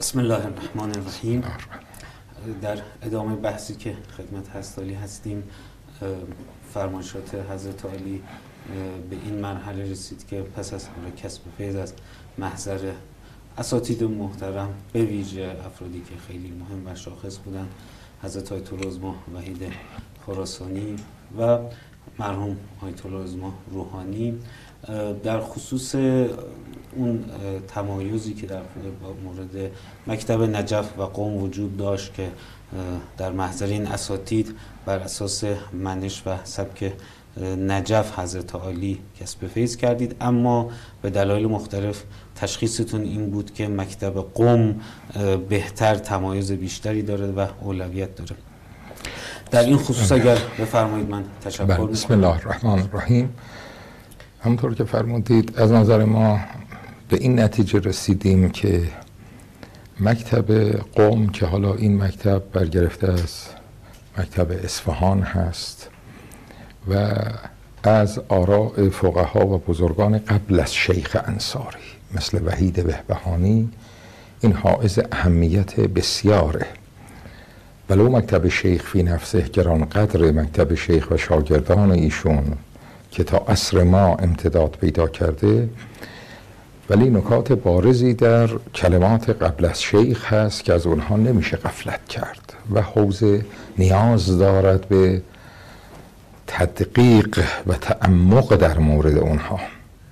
بسم الله الرحمن الرحیم. در ادامه بحثی که خدمت حضرت عالی هستیم، فرمایشات حضرت عالی به این مرحله رسید که پس از کسب فیض از محضر اساتید محترم، به ویژه افرادی که خیلی مهم و شاخص بودن، حضرت آیت الله عظما وحید خراسانی و مرحوم آیت الله عظما روحانی، در خصوص اون تمایزی که در مورد مکتب نجف و قم وجود داشت که در محضر این اساتید بر اساس منش و سبک نجف حضرت عالی کسب فیض کردید، اما به دلایل مختلف تشخیصتون این بود که مکتب قم بهتر تمایز بیشتری داره و اولویت داره. در این خصوص اگر بفرمایید من تشکر می‌کنم. بسم الله الرحمن الرحیم. همونطور که فرمودید از نظر ما به این نتیجه رسیدیم که مکتب قم، که حالا این مکتب برگرفته از مکتب اصفهان هست و از آراء فقها و بزرگان قبل از شیخ انصاری مثل وحید بهبهانی، این حائز اهمیت بسیاره. ولو مکتب شیخ فی نفسه گرانقدر مکتب شیخ و شاگردان ایشون که تا عصر ما امتداد پیدا کرده، ولی نکات بارزی در کلمات قبل از شیخ هست که از اونها نمیشه غفلت کرد و حوزه نیاز دارد به تدقیق و تعمق در مورد اونها.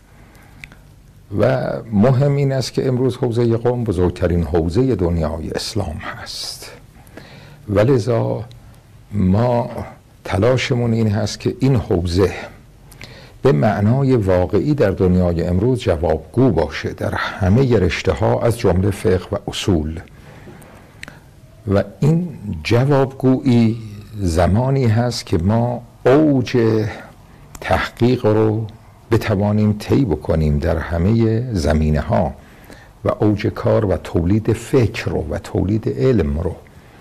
و مهم این است که امروز حوزه قم بزرگترین حوزه دنیای اسلام هست، ولذا ما تلاشمون این هست که این حوزه به معنای واقعی در دنیای امروز جوابگو باشه در همه رشته ها از جمله فقه و اصول. و این جوابگویی زمانی هست که ما اوج تحقیق رو بتوانیم طی بکنیم در همه زمینه ها و اوج کار و تولید فکر رو و تولید علم رو،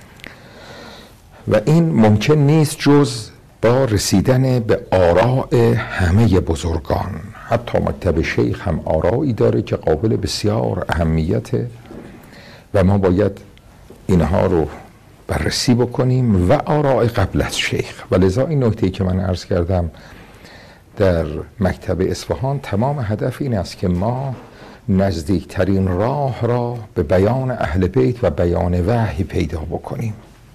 و این ممکن نیست جز با رسیدن به آراء همه بزرگان. حتی مکتب شیخ هم آرایی داره که قابل بسیار اهمیته و ما باید اینها رو بررسی بکنیم و آراء قبل از شیخ. و لذا این نکته که من عرض کردم در مکتب اصفهان، تمام هدف این است که ما نزدیکترین راه را به بیان اهل بیت و بیان وحی پیدا بکنیم.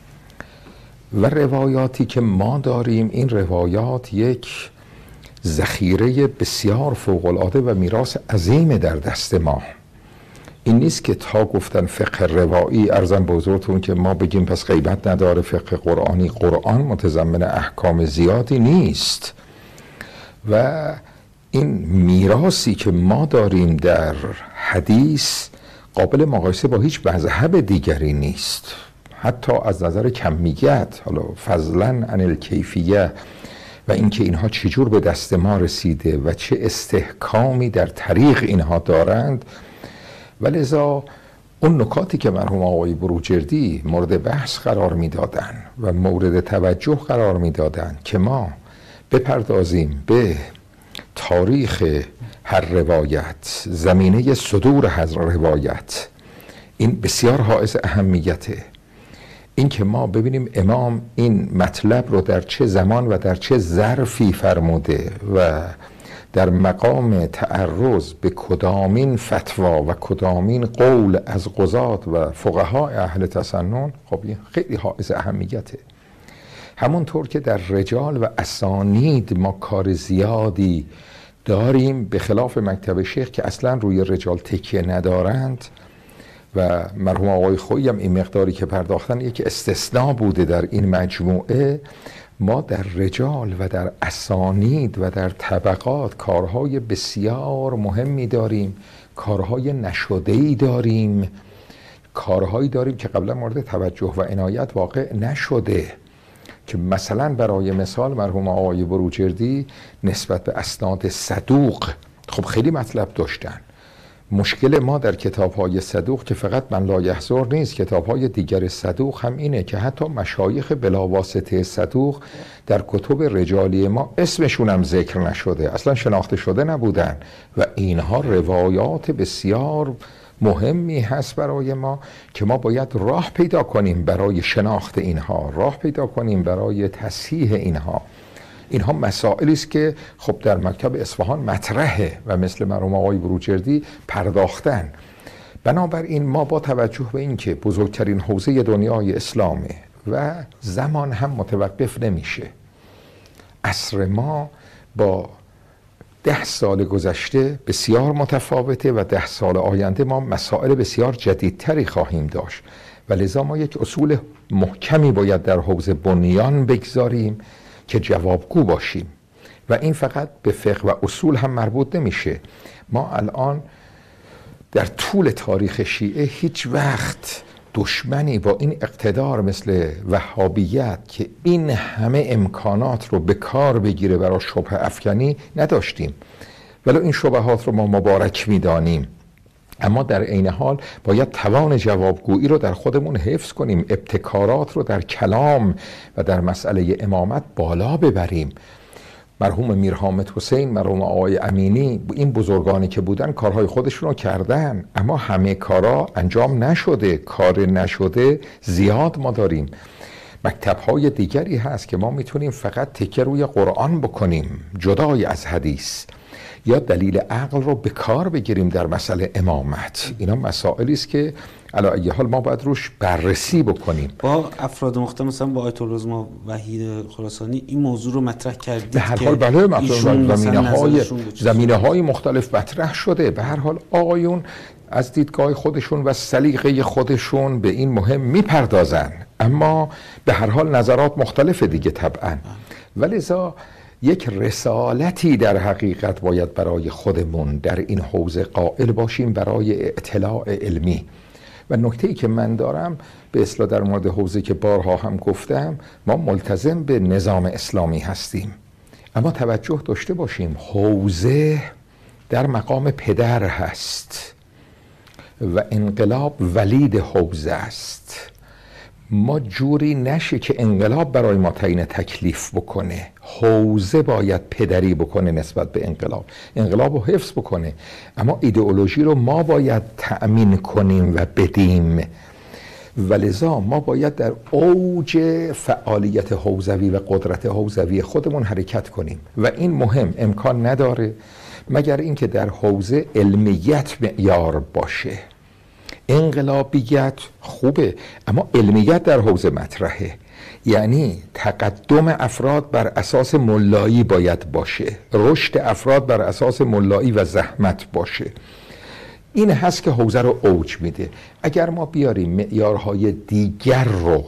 و روایاتی که ما داریم، این روایات یک ذخیره بسیار فوق‌العاده و میراث عظیم در دست ما. این نیست که تا گفتن فقه روایی ارزم به حضورتون که ما بگیم پس غیبت نداره فقه قرآنی. قرآن متضمن احکام زیادی نیست و این میراثی که ما داریم در حدیث قابل مقایسه با هیچ مذهب دیگری نیست، حتی از نظر کمیت، حالا فضلا عن الکیفیه، و اینکه اینها چجور به دست ما رسیده و چه استحکامی در طریق اینها دارند. ولذا اون نکاتی که مرحوم آقای بروجردی مورد بحث قرار میدادن و مورد توجه قرار میدادن که ما بپردازیم به تاریخ هر روایت، زمینه صدور هر روایت، این بسیار حائز اهمیته. این که ما ببینیم امام این مطلب رو در چه زمان و در چه ظرفی فرموده و در مقام تعرض به کدامین فتوا و کدامین قول از قضات و فقهای اهل تسنن، خب این خیلی حائز اهمیته. همونطور که در رجال و اسانید ما کار زیادی داریم، به خلاف مکتب شیخ که اصلا روی رجال تکیه ندارند و مرحوم آقای خویی هم این مقداری که پرداختن یک استثناء بوده در این مجموعه. ما در رجال و در اسانید و در طبقات کارهای بسیار مهمی داریم، کارهای نشده‌ای داریم، کارهایی داریم که قبلا مورد توجه و عنایت واقع نشده. که مثلا برای مثال مرحوم آقای بروجردی نسبت به اسناد صدوق خب خیلی مطلب داشتن. مشکل ما در کتاب‌های صدوق که فقط من لا یحضر نیست، کتاب‌های دیگر صدوق هم اینه که حتی مشایخ بلاواسطه صدوق در کتب رجالی ما اسمشون هم ذکر نشده، اصلا شناخته شده نبودن و اینها روایات بسیار مهمی هست برای ما که ما باید راه پیدا کنیم برای شناخت اینها، راه پیدا کنیم برای تصحیح اینها. اینها مسائلی است که خب در مکتب اصفهان مطرحه و مثل مرحوم آقای بروجردی پرداختن. بنابراین ما با توجه به اینکه بزرگترین حوزه دنیای اسلامه و زمان هم متوقف نمیشه، عصر ما با 10 سال گذشته بسیار متفاوته و 10 سال آینده ما مسائل بسیار جدیدتری خواهیم داشت و لذا ما یک اصول محکمی باید در حوزه بنیان بگذاریم که جوابگو باشیم و این فقط به فقه و اصول هم مربوط نمیشه. ما الان در طول تاریخ شیعه هیچ وقت دشمنی با این اقتدار مثل وهابیت که این همه امکانات رو به کار بگیره برای شبهه افکنی نداشتیم، ولی این شبهات رو ما مبارک میدانیم، اما در عین حال باید توان جوابگویی رو در خودمون حفظ کنیم، ابتکارات رو در کلام و در مسئله امامت بالا ببریم. مرحوم میر حامد حسین، مرحوم آقای امینی، این بزرگانی که بودن کارهای خودشون رو کردن، اما همه کارا انجام نشده، کار نشده زیاد ما داریم. مکتب‌های دیگری هست که ما میتونیم فقط تکیه روی قرآن بکنیم جدای از حدیث، یا دلیل عقل رو به کار بگیریم در مسئله امامت. اینا مسائلی است که علی ای حال ما باید روش بررسی بکنیم. با افراد مختلف مثلا با آیت العظما وحید خراسانی این موضوع رو مطرح کردید؟ به هر حال بله، زمینه‌های مختلف مطرح شده. به هر حال آقایون از دیدگاه خودشون و سلیقه خودشون به این مهم میپردازن، اما به هر حال نظرات مختلف دیگه طبعا، ولذا یک رسالتی در حقیقت باید برای خودمون در این حوزه قائل باشیم برای اطلاع علمی. و نکته‌ای که من دارم به اصطلاح در مورد حوزه که بارها هم گفتم، ما ملتزم به نظام اسلامی هستیم، اما توجه داشته باشیم حوزه در مقام پدر هست و انقلاب ولید حوزه است. ما جوری نشه که انقلاب برای ما تعیین تکلیف بکنه، حوزه باید پدری بکنه نسبت به انقلاب، انقلاب رو حفظ بکنه، اما ایدئولوژی رو ما باید تأمین کنیم و بدیم. ولذا ما باید در اوج فعالیت حوزوی و قدرت حوزوی خودمون حرکت کنیم و این مهم امکان نداره مگر اینکه در حوزه علمیت معیار باشه. انقلابیت خوبه، اما علمیت در حوزه مطرحه، یعنی تقدم افراد بر اساس ملایی باید باشه، رشد افراد بر اساس ملایی و زحمت باشه. این هست که حوزه رو اوج میده. اگر ما بیاریم معیارهای دیگر رو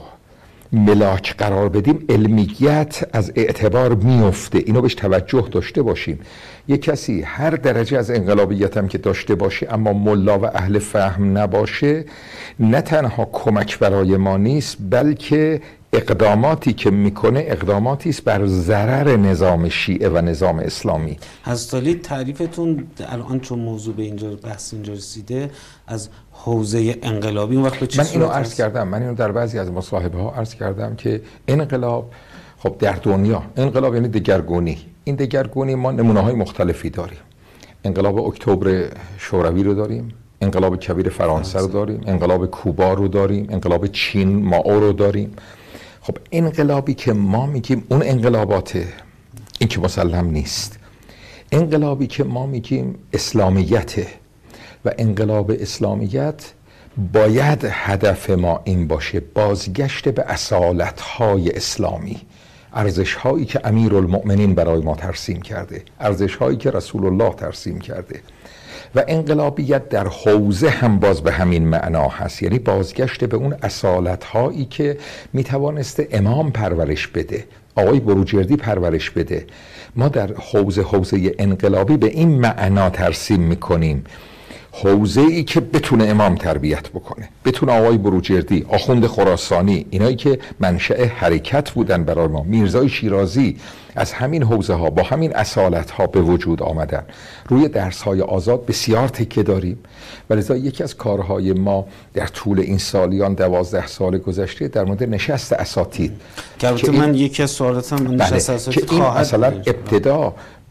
ملاک قرار بدیم، علمیت از اعتبار میفته. اینو بهش توجه داشته باشیم. یک کسی هر درجه از انقلابیت هم که داشته باشه اما ملا و اهل فهم نباشه، نه تنها کمک برای ما نیست، بلکه اقداماتی که میکنه اقداماتی است بر ضرر نظام شیعه و نظام اسلامی. حضرت علی تعریفتون الان چون موضوع به اینجا بحث اینجا رسیده از حوزه انقلابی، اون وقت به چه من اینو عرض کردم، من اینو در بعضی از مصاحبه ها عرض کردم که انقلاب خب در دنیا، انقلاب یعنی دگرگونی. این دگرگونی ما نمونه های مختلفی داریم. انقلاب اکتبر شوروی رو داریم، انقلاب کبیر فرانسه رو داریم، انقلاب کوبا رو داریم، انقلاب چین مائو رو داریم. خب انقلابی که ما میگیم اون انقلاباته، این که مسلم نیست. انقلابی که ما میگیم اسلامیته و انقلاب اسلامیت باید هدف ما این باشه بازگشت به اصالت‌های اسلامی، ارزش‌هایی که امیرالمؤمنین برای ما ترسیم کرده، ارزش‌هایی که رسول الله ترسیم کرده. و انقلابیت در حوزه هم باز به همین معنا هست، یعنی بازگشت به اون اصالت‌هایی که میتوانسته امام پرورش بده، آقای بروجردی پرورش بده. ما در حوزه انقلابی به این معنا ترسیم میکنیم، حوزه‌ای که بتونه امام تربیت بکنه، بتونه آقای بروجردی، آخوند خراسانی، اینایی که منشأ حرکت بودن برای ما، میرزای شیرازی، از همین حوزه ها با همین اصالت ها به وجود آمدن. روی درس های آزاد بسیار تکیه داریم و لذا یکی از کارهای ما در طول این سالیان 12 سال گذشته در مورد نشست اساتید که من یکی از سوالاتم نشست اساتید که این مثلا ابتدا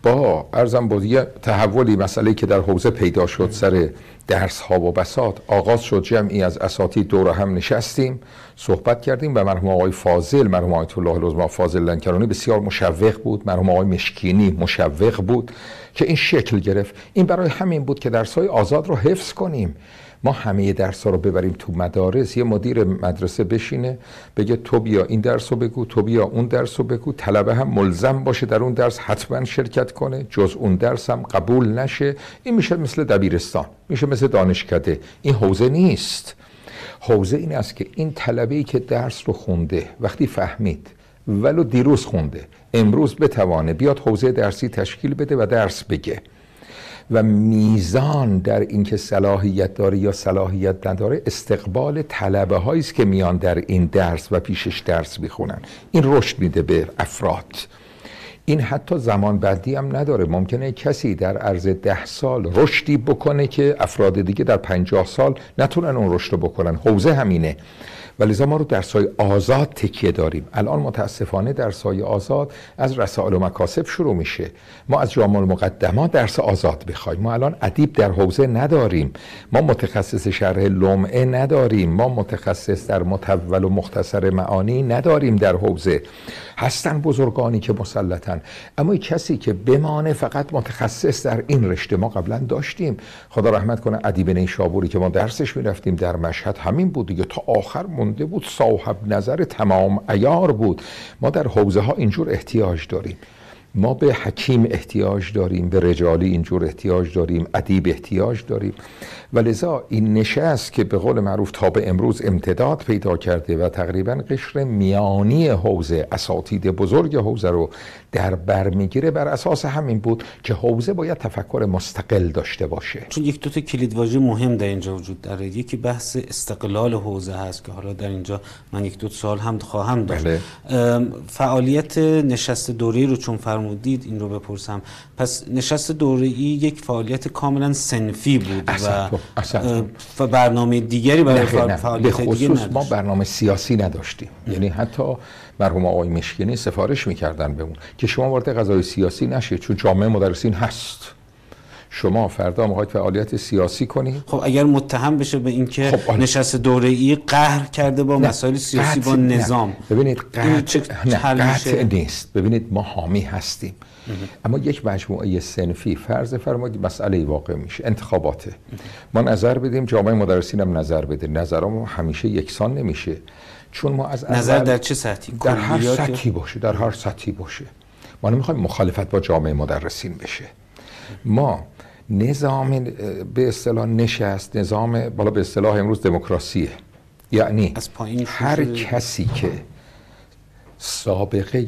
با ارزم بود یه تحولی مسئله که در حوزه پیدا شد سر درس ها و بساط آغاز شد. جمعی از اساتید دور هم نشستیم صحبت کردیم و مرحوم آقای فاضل، مرحوم آیت الله العظما فاضل لنکرانی بسیار مشوق بود، مرحوم آقای مشکینی مشوق بود که این شکل گرفت. این برای همین بود که درس‌های آزاد رو حفظ کنیم. ما همه درس‌ها رو ببریم تو مدارس، یه مدیر مدرسه بشینه بگه تو بیا این درس رو بگو، تو بیا اون درس رو بگو، طلبه هم ملزم باشه در اون درس حتما شرکت کنه، جز اون درس هم قبول نشه. این میشه مثل دبیرستان، میشه مثل دانشکده. این حوزه نیست. حوزه این است که این طلبه‌ای که درس رو خونده وقتی فهمید ولو دیروز خونده امروز بتوانه بیاد حوزه درسی تشکیل بده و درس بگه و میزان در اینکه صلاحیت داره یا صلاحیت نداره استقبال طلبه هایی است که میان در این درس و پیشش درس میخونن. این رشد میده به افراد. این حتی زمان بندی هم نداره. ممکنه کسی در عرض 10 سال رشدی بکنه که افراد دیگه در 50 سال نتونن اون رشد رو بکنن. حوزه همینه. ولذا ما رو درس‌های آزاد تکیه داریم. الان متاسفانه درس‌های آزاد از رسائل و مکاسب شروع میشه. ما از جامع المقدمات درس آزاد بخوایم. ما الان ادیب در حوزه نداریم. ما متخصص شرح لمعه نداریم. ما متخصص در مطول و مختصر معانی نداریم در حوزه. هستن بزرگانی که مسلطن، اما کسی که بمانه فقط متخصص در این رشته ما قبلا داشتیم. خدا رحمت کنه ادیب نیشابوری که ما درسش میرفتیم در مشهد همین بود دیگه، تا آخر مونده بود، صاحب نظر تمام عیار بود. ما در حوزه ها اینجور احتیاج داریم. ما به حکیم احتیاج داریم، به رجالی اینجور احتیاج داریم، ادیب احتیاج داریم. ولذا این نشست که به قول معروف تا به امروز امتداد پیدا کرده و تقریبا قشر میانی حوزه، اساتید بزرگ حوزه رو در بر میگیره، بر اساس همین بود که حوزه باید تفکر مستقل داشته باشه. چون یک دو تا کلیدواژه مهم در اینجا وجود داره. یکی بحث استقلال حوزه هست که حالا در اینجا من یک دو سوال هم خواهم داشت. بله. فعالیت نشست دوره‌ای رو چون فرمودید این رو بپرسم. پس نشست دوره‌ای یک فعالیت کاملا صنفی بود و برنامه دیگری برای فعالیت دیگه نداشت. ما برنامه سیاسی نداشتیم. یعنی حتی مرحوم آقای مشکینی سفارش میکردن بهمون که شما وارد قضای سیاسی نشید چون جامعه مدرسین هست. شما فردا میخواید فعالیت سیاسی کنید. خب اگر متهم بشه به اینکه نشست دوره‌ای قهر کرده با مسائل سیاسی با نظام، ببینید قطع نیست. ببینید ما حامی هستیم. اما یک مجموعه صنفی فرض فرمایید مسئله واقع میشه، انتخاباته. ما نظر بدیم، جامعه مدرسین هم نظر بده. نظرمون همیشه یکسان نمیشه. چون ما از نظر در چه سطحی؟ در هر سطحی باشه، در هر سطحی باشه. ما نمیخوایم مخالفت با جامعه مدرسین بشه. ما نظام به اصطلاح نشست، نظام بالا به اصطلاح امروز دموکراسیه. یعنی هر کسی که سابقه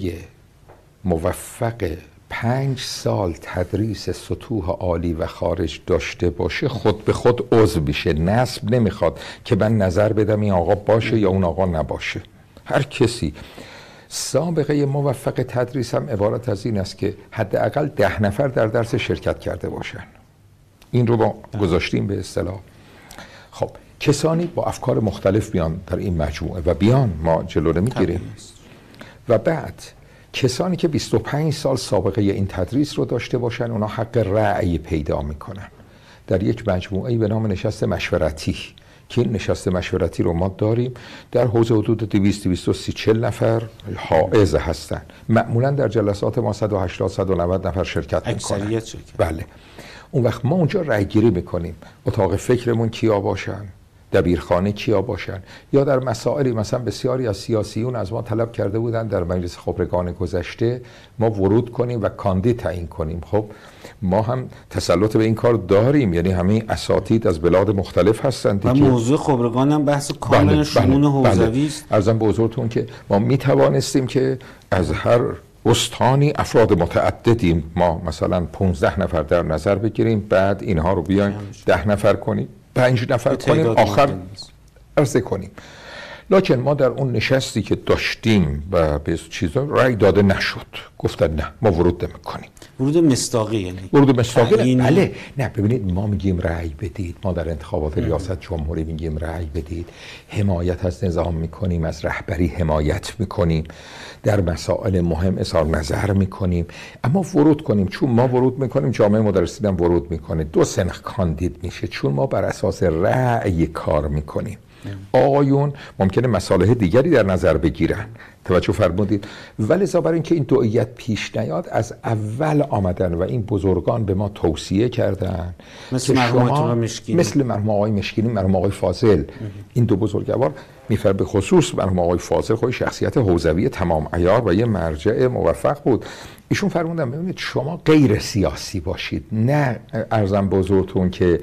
موفق 5 سال تدریس سطوح عالی و خارج داشته باشه خود به خود عضو میشه. نسب نمیخواد که من نظر بدم این آقا باشه یا اون آقا نباشه. هر کسی سابقه موفق تدریس هم عبارت از این است که حداقل 10 نفر در درس شرکت کرده باشن. این رو ما گذاشتیم به اصطلاح. خب کسانی با افکار مختلف بیان در این مجموعه و بیان، ما جلو نمیگیریم. و بعد کسانی که 25 سال سابقه این تدریس رو داشته باشن اونا حق رأی پیدا میکنن در یک مجموعه به نام نشست مشورتی که این نشست مشورتی رو ما داریم. در حوزه حدود 200-230-40 نفر حائز هستن. معمولا در جلسات ما 180-190 نفر شرکت میکنن. بله. اون وقت ما اونجا رأی گیری میکنیم. اتاق فکرمون کیا باشن، دبیرخانه کیا باشن، یا در مسائلی مثلا بسیاری از سیاسیون از ما طلب کرده بودن در مجلس خبرگان گذشته ما ورود کنیم و کاندید تعیین کنیم. خب ما هم تسلط به این کار داریم، یعنی همه اساتید از بلاد مختلف هستند و موضوع خبرگان هم بحث کاملا شمول حوزوی است. عرضم به حضورتون که ما می توانستیم که از هر استانی افراد متعددیم، ما مثلا 15 نفر در نظر بگیریم، بعد اینها رو بیایم 10 نفر کنیم، 5 نفر کنیم، آخر عرضه کنیم. لکن ما در اون نشستی که داشتیم و به چیزا رأی داده نشد، گفتن نه ما ورود نمی‌کنیم. ورود مصداقی یعنی ورود مصداقی؟ بله. نه ببینید، ما میگیم رأی بدید، ما در انتخابات ریاست جمهوری میگیم رأی بدید، حمایت از نظام میکنیم، از رهبری حمایت میکنیم، در مسائل مهم اظهار نظر میکنیم، اما ورود کنیم، چون ما ورود میکنیم جامعه مدرسین هم ورود میکنه، دو سنخ کاندید میشه، چون ما بر اساس رأی کار میکنیم. آقایون ممکنه مصالح دیگری در نظر بگیرن، توجه فرمودید، ولی برای اینکه این دوئیت پیش نیاد از اول آمدن و این بزرگان به ما توصیه کردن، مثل مرحوم آقای مشکینی، مثل مرحوم آقای مشکینی، مرحوم آقای فاضل، این دو بزرگوار، میفر به خصوص مرحوم آقای فاضل خود شخصیت حوزوی تمام عیار و یه مرجع موفق بود. ایشون فرمودن ببینید شما غیر سیاسی باشید، نه ارزم بزرگتون که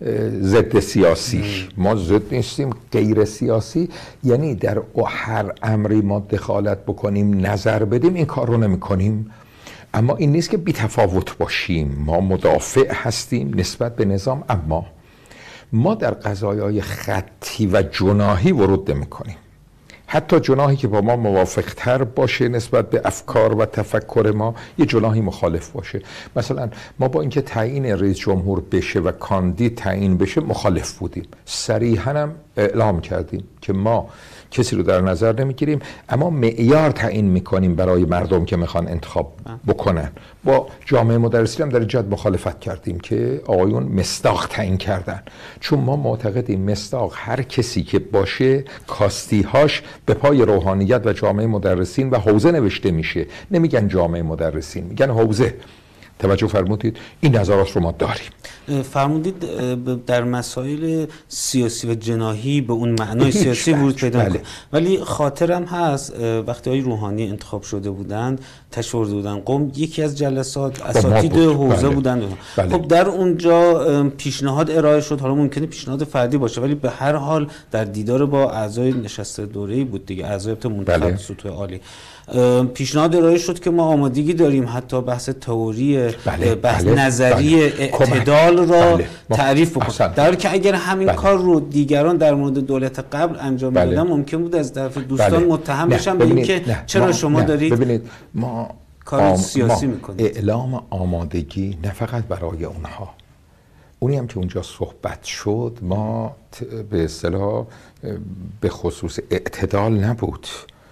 ضد سیاسی، ما ضد نیستیم، غیر سیاسی یعنی در هر امری ما دخالت بکنیم، نظر بدیم، این کار رو نمی کنیم، اما این نیست که بی تفاوت باشیم، ما مدافع هستیم نسبت به نظام، اما ما در قضایای خطی و جناحی ورود نمی کنیم، حتی جناحی که با ما موافق تر باشه نسبت به افکار و تفکر ما، یه جناحی مخالف باشه. مثلا ما با اینکه تعیین رئیس جمهور بشه و کاندید تعیین بشه مخالف بودیم، صریحاً هم اعلام کردیم که ما کسی رو در نظر نمیگیریم، اما معیار تعیین میکنیم برای مردم که میخوان انتخاب بکنن. با جامعه مدرسین هم در جد مخالفت کردیم که آقایون مصداق تعیین کردن، چون ما معتقدیم مصداق هر کسی که باشه کاستیهاش به پای روحانیت و جامعه مدرسین و حوزه نوشته میشه، نمیگن جامعه مدرسین، میگن حوزه. توجه فرمودید؟ این نظرات رو ما داریم. فرمودید در مسائل سیاسی و جناحی به اون معنای سیاسی ورود پیدا کنه، ولی خاطرم هست وقتی های روحانی انتخاب شده بودند، تشورد بودن قم، یکی از جلسات اساتید حوزه بودند. خب در اونجا پیشنهاد ارائه شد، حالا ممکنه پیشنهاد فردی باشه ولی به هر حال در دیدار با اعضای نشست دوره‌ای بود دیگه، اعضای منتخب سطوح عالی، پیشنهاد ارائه شد که ما آمادگی داریم حتی بحث تئوری، بحث نظری اعتدال را تعریف بکنیم، در حالی که اگر همین کار رو دیگران در مورد دولت قبل انجام میدادن ممکن بود از طرف دوستان متهم بشن به اینکه چرا شما دارید ببینید ما کار سیاسی میکنید. اعلام آمادگی نه فقط برای اونها، اونی هم که اونجا صحبت شد، ما به اصطلاح به خصوص اعتدال نبود،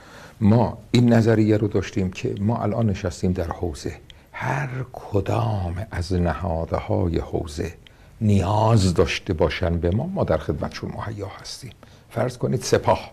ما این نظریه رو داشتیم که ما الان نشستیم در حوزه، هر کدام از نهادهای حوزه نیاز داشته باشن به ما در خدمتشون مهیا هستیم. فرض کنید سپاه،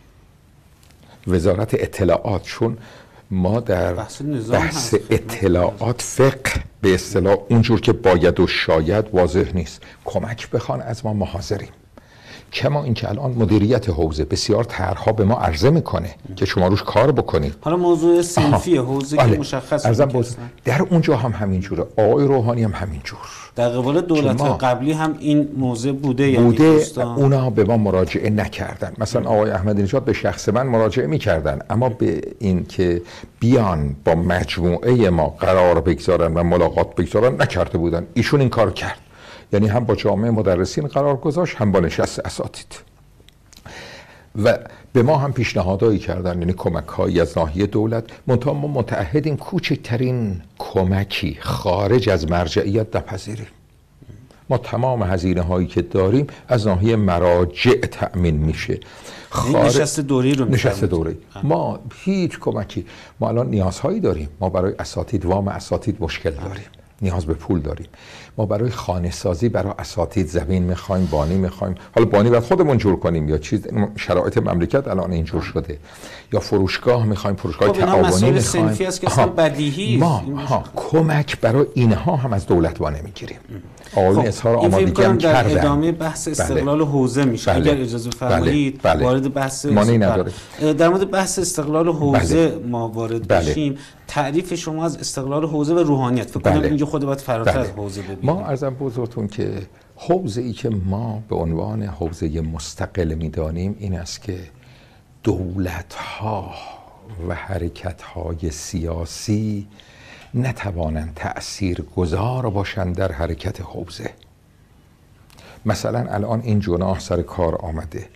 وزارت اطلاعات، چون ما در بحث اطلاعات فقه به اصطلاح اونجور که باید و شاید واضح نیست، کمک بخوان از ما حاضریم. کما اینکه الان مدیریت حوزه بسیار طرح‌ها به ما عرضه میکنه که شما روش کار بکنید. حالا موضوع صنفی حوزه که مشخص در اونجا هم همینجوره، آقای روحانی هم همینجور، در قبال دولت قبلی هم این موضوع بوده، یعنی اونا به ما مراجعه نکردن. مثلا آقای احمدی نژاد به شخص من مراجعه میکردن، اما به این که بیان با مجموعه ما قرار بگذارن و ملاقات بگذارن نکرده بودن. ایشون این کار کرد، یعنی هم با جامعه مدرسین قرار گذاشت، هم با نشست اساتید، و به ما هم پیشنهادایی کردن، یعنی کمک‌هایی از ناحیه دولت. منتها ما متعهدیم کوچکترین کمکی خارج از مرجعیت نپذیریم. ما تمام هزینه هایی که داریم از ناحیه مراجع تأمین میشه. نشست دوری رو نشست دوری ما هیچ کمکی، ما الان نیازهایی داریم، ما برای اساتید، وام اساتید مشکل داریم، نیاز به پول داریم، ما برای خانه سازی برای اساتید زمین میخوایم، بانی میخوایم، حالا بانی باید خودمون جور کنیم یا چیز، شرایط مملکت الان اینجور شده، یا فروشگاه میخوایم، فروشگاه تعاونی میخوایم. صنفی است که اصلا بدیهی ما کمک برای اینها هم از دولت نمیگیریم. آقایون اظهار آمادگی هم کردن. در ادامه بحث استقلال حوزه میشه، اگر اجازه فرمایید وارد بحث در مورد بحث استقلال حوزه ما وارد بشیم. تعریف شما از استقلال حوزه و روحانیت فکر کنم اینجا خود باید فراتر از حوزه ببینیم. ما عرضم بزرگتون که حوزه ای که ما به عنوان حوزه مستقل میدانیم این است که دولت‌ها و حرکت‌های سیاسی نتوانند تأثیرگذار باشند در حرکت حوزه. مثلا الان این جناح سر کار آمده،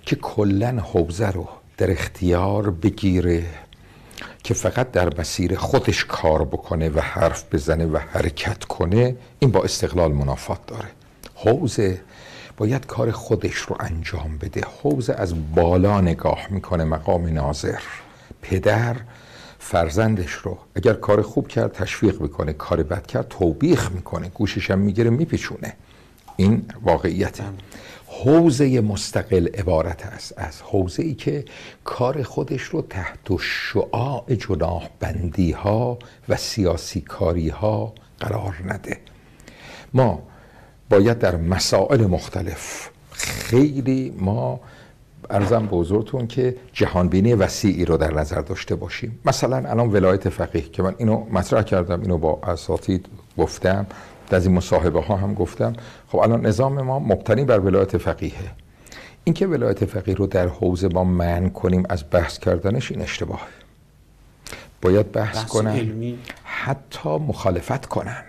که کلن حوزه رو در اختیار بگیره که فقط در مسیر خودش کار بکنه و حرف بزنه و حرکت کنه، این با استقلال منافات داره. حوزه باید کار خودش رو انجام بده. حوزه از بالا نگاه میکنه، مقام ناظر. پدر فرزندش رو اگر کار خوب کرد تشویق میکنه، کار بد کرد توبیخ میکنه، گوشش هم میگیره میپیچونه. این واقعیته. حوزه مستقل عبارت است از حوزه‌ای که کار خودش رو تحت شعاع جناح بندی ها و سیاسی کاری ها قرار نده. ما باید در مسائل مختلف خیلی عرضم به حضورتون که جهانبینی وسیعی رو در نظر داشته باشیم. مثلا الان ولایت فقیه که من اینو مطرح کردم، اینو با اساتید گفتم، در این مصاحبه ها هم گفتم. خب الان نظام ما مبتنی بر ولایت فقیهه. این که ولایت فقیه رو در حوزه ما منع کنیم از بحث کردنش، این اشتباهه. باید بحث کنن علمی. حتی مخالفت کنن.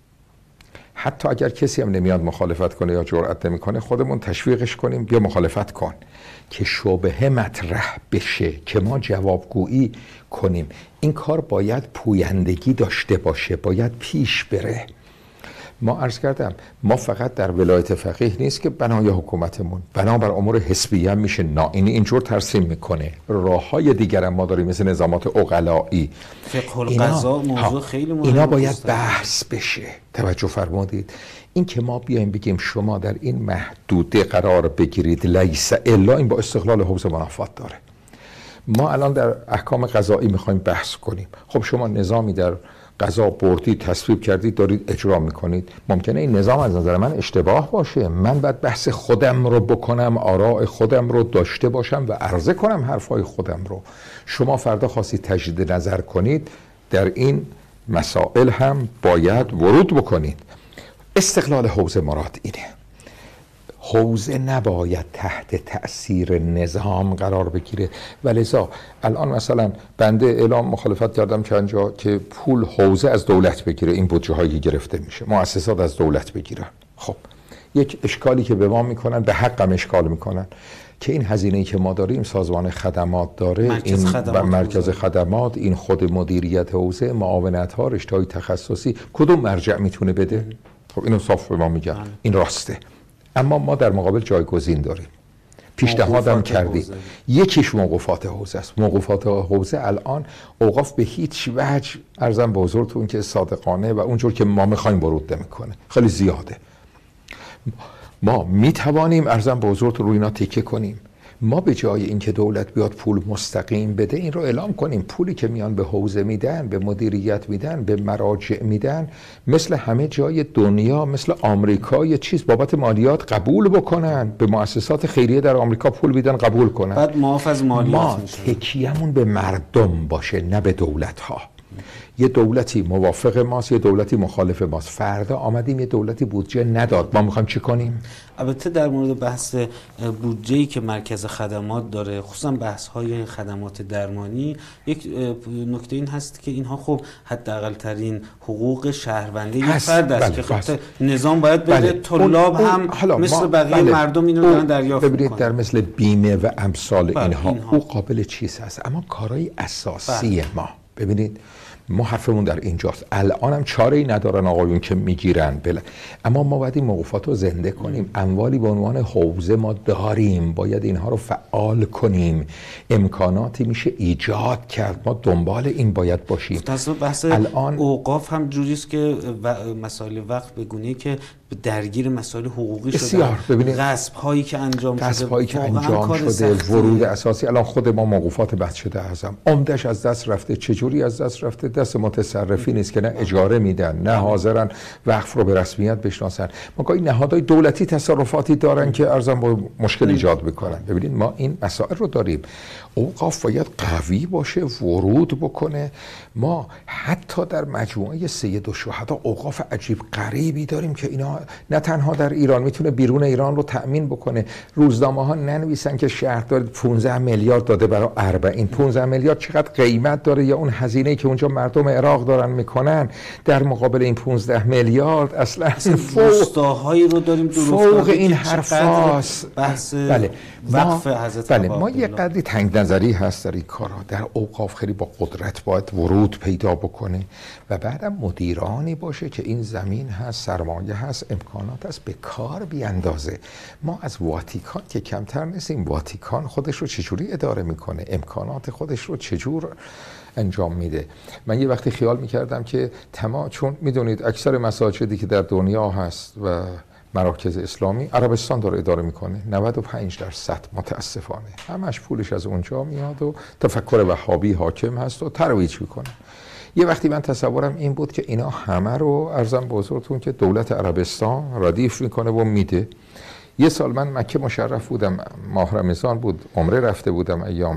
حتی اگر کسی هم نمیاد مخالفت کنه یا جرئت نمیکنه، خودمون تشویقش کنیم بیا مخالفت کن که شبهه مطرح بشه، که ما جوابگویی کنیم. این کار باید پویندگی داشته باشه، باید پیش بره. ما عرض کردم ما فقط در ولایت فقیه نیست که بنای حکومتمون بنابر امور حزبیه میشه اینجور ترسیم میکنه. راههای دیگر هم ما داریم مثل نظامات عقلایی، فقه القضا، موضوع خیلی مهمه. اینا باید بحث بشه. توجه فرمودید؟ این که ما بیایم بگیم شما در این محدوده قرار بگیرید لیس الا، این با استقلال حوزه منافات داره. ما الان در احکام قضایی میخوایم بحث کنیم. خب شما نظامی در قضا بردید، تصویب کردید، دارید اجرا میکنید. ممکنه این نظام از نظر من اشتباه باشه. من باید بحث خودم رو بکنم، آراء خودم رو داشته باشم و عرضه کنم حرفای خودم رو. شما فردا خواستید تجدید نظر کنید، در این مسائل هم باید ورود بکنید. استقلال حوزه مراد اینه. حوزه نباید تحت تأثیر نظام قرار بگیره. ولذا الان مثلا بنده اعلام مخالفت کردم چند جا که پول حوزه از دولت بگیره، این بودجه هایی گرفته میشه، مؤسسات از دولت بگیرن. خب یک اشکالی که به ما میکنن، به حقم اشکال میکنن، که این هزینه‌ای که ما داریم سازمان خدمات داره، مرکز خدمات، این خود مدیریت حوزه، معاونت ها، رشته‌های تخصصی، کدوم مرجع میتونه بده؟ خب اینو صاف به ما میگن، این راسته. اما ما در مقابل جایگزین داریم، پیشنهادم کردیم. یکیش موقوفات حوزه است. موقوفات حوزه الان اوقاف به هیچ وجه، عرضم به حضورتون که صادقانه و اونجور که ما میخوایم ورود نمیکنه، خیلی زیاده. ما میتوانیم عرضم به حضورتون روی اینا تکیه کنیم. ما به جای اینکه دولت بیاد پول مستقیم بده، این رو اعلام کنیم پولی که میان به حوزه میدن، به مدیریت میدن، به مراجع میدن، مثل همه جای دنیا، مثل آمریکا یه چیز بابت مالیات قبول بکنن. به مؤسسات خیریه در آمریکا پول میدن قبول کنن. بعد معاف از مالیات ما تکیه‌مون به مردم باشه، نه به دولت ها. یه دولتی موافق ماست، یه دولتی مخالف ماست. فردا آمدیم یه دولتی بودجه نداد، ما میخوایم چی کنیم؟ البته در مورد بحث بودجه‌ای که مرکز خدمات داره، خصوصا بحث‌های خدمات درمانی، یک نکته این هست که اینها خب حداقل ترین حقوق شهروندی یک فرد است که خب نظام باید بده. طلاب هم مثل بقیه مردم اینو دارن دریافت می‌کنن. ببینید در مثل بیمه و امثال اینها او قابل چیز هست، اما کارهای اساسی ما، ببینید ما حرفمون در اینجاست. الان هم چاره‌ای ندارن آقایون که میگیرن بله، اما ما باید این موقوفات رو زنده کنیم. اموالی به عنوان حوزه ما داریم، باید اینها رو فعال کنیم. امکاناتی میشه ایجاد کرد، ما دنبال این باید باشیم. بحث الان اوقاف هم جوریست که مسائل وقت به گونه‌ای که درگیر مسائل حقوقی شده. ببینید غصب هایی که انجام شده، ورود اساسی. الان خود ما موقوفات بحث شده اعظم عمدش از دست رفته. چجوری از دست رفته؟ دست متصرفی نیست که نه اجاره میدن، نه حاضرن وقف رو به رسمیت بشناسن. ما گاهی نهادهای دولتی تصرفاتی دارن که ارزم با مشکل ایجاد بکنن. ببینید ما این مسائل رو داریم. اوقاف باید قوی باشه، ورود بکنه. ما حتی در مجموعه سید الشهدا اوقاف عجیب غریبی داریم که اینا نه تنها در ایران میتونه بیرون ایران رو تأمین بکنه. روزنامه ها ننویسن که شهردار 15 میلیارد داده برای 40. 15 میلیارد چقدر قیمت داره، یا اون هزینه‌ای که اونجا مردم عراق دارن میکنن در مقابل این 15 میلیارد اصلا روستاهایی رو داریم فوق این حرفاست. بحث بله وقف حضرت بله ما یه قدری تنگ نظری هست در این کارا. در اوقاف خیلی با قدرت باید ورود پیدا بکنه و بعدم مدیرانی باشه که این زمین هست، سرمایه هست، امکانات هست، به کار بیاندازه. ما از واتیکان که کمتر نیستیم. واتیکان خودش رو چجوری اداره میکنه، امکانات خودش رو چجور انجام میده. من یه وقتی خیال میکردم که چون میدونید اکثر مساجدی که در دنیا هست و مراکز اسلامی عربستان داره اداره میکنه، 95% متاسفانه همش پولش از اونجا میاد و تفکر وهابی حاکم هست و ترویج میکنه. یه وقتی من تصورم این بود که اینا همه رو عرضم به حضورتون که دولت عربستان ردیف میکنه و میده. یه سال من مکه مشرف بودم، ماه رمضان بود، عمره رفته بودم، ایام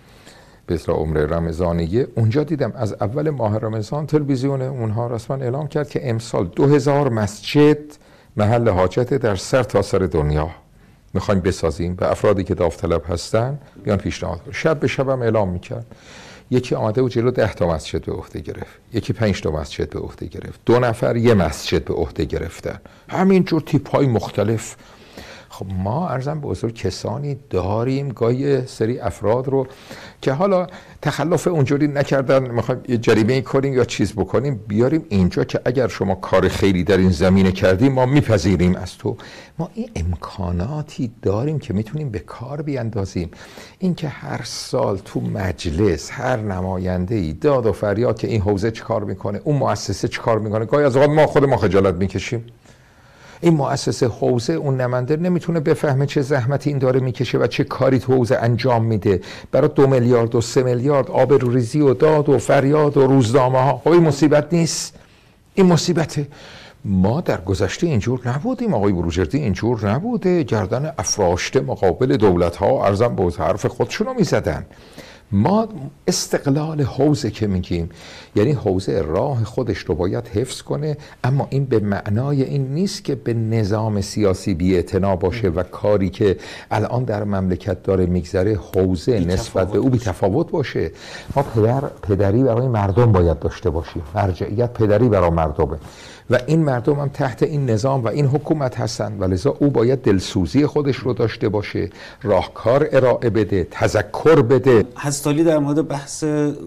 به اصطلاح عمره رمضانیه. اونجا دیدم از اول ماه رمضان تلویزیون اونها رسما اعلام کرد که امسال 2000 مسجد محل حاجت در سر تا سر دنیا میخوایم بسازیم، به افرادی که داوطلب هستن بیان پیشنهاد کنن. شب به شبم اعلام میکرد. یکی آمده و جلو 10 تا مسجد به عهده گرفت، یکی 5 تا مسجد به عهده گرفت، 2 نفر یه مسجد به عهده گرفتن، همینجور تیپ‌های مختلف. خب ما عرضم به حضور کسانی داریم، گاهی سری افراد رو که حالا تخلف اونجوری نکردن میخوایم یه جریمه کنیم یا چیز بکنیم بیاریم اینجا که اگر شما کار خیری در این زمینه کردیم ما میپذیریم از تو. ما این امکاناتی داریم که میتونیم به کار بیاندازیم. این که هر سال تو مجلس هر نماینده‌ای داد و فریاد که این حوزه چیکار میکنه، اون مؤسسه چیکار میکنه، گاهی از اوقات ما خود ما خجالت میکشیم. این مؤسسه حوزه اون نماینده نمیتونه بفهمه چه زحمتی این داره میکشه و چه کاری تو حوزه انجام میده برای 2 میلیارد و 3 میلیارد آبروریزی و داد و فریاد و روزنامه ها. خب این مصیبت نیست؟ این مصیبته. ما در گذشته اینجور نبودیم. آقای بروجردی اینجور نبوده، گردن افراشته مقابل دولت ها عرضم به حرف خودشونو میزدن. ما استقلال حوزه که میگیم یعنی حوزه راه خودش رو باید حفظ کنه، اما این به معنای این نیست که به نظام سیاسی بی‌اعتنا باشه و کاری که الان در مملکت داره میگذره حوزه نسبت به او بی‌تفاوت باشه. ما پدری برای مردم باید داشته باشیم، مرجعیت پدری برای مردمه و این مردم هم تحت این نظام و این حکومت هستن و لذا او باید دلسوزی خودش رو داشته باشه، راهکار ارائه بده، تذکر بده. حضرت علی در مورد بحث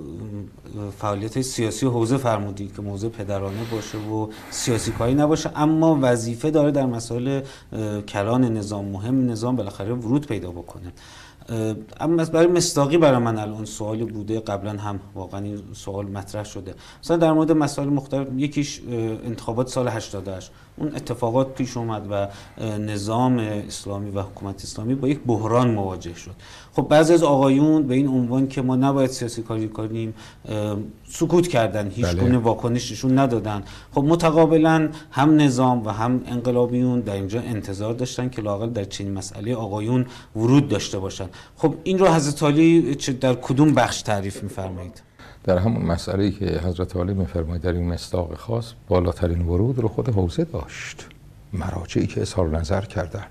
فعالیت سیاسی حوزه فرمودید که موضوع پدرانه باشه و سیاسی کاری نباشه، اما وظیفه داره در مسائل کلان نظام، مهم نظام بالاخره ورود پیدا بکنه. اما برای مصداقی برای من الان سوالی بوده، قبلا هم واقعا این سوال مطرح شده، مثلا در مورد مسائل مختلف. یکیش انتخابات سال 88، اون اتفاقات پیش اومد و نظام اسلامی و حکومت اسلامی با یک بحران مواجه شد. خب بعضی از آقایون به این عنوان که ما نباید سیاسی کاری کنیم سکوت کردن، هیچ گونه واکنش نشون ندادن. خب متقابلا هم نظام و هم انقلابیون در اینجا انتظار داشتن که لااقل در چنین مسئله آقایون ورود داشته باشن. خب این رو حضرت علی در کدوم بخش تعریف می‌فرمایید؟ در همون مسئله‌ای که حضرت علی می‌فرمایید در این مصداق خاص بالاترین ورود رو خود حوزه داشت، مراجعی که اظهار نظر کردن.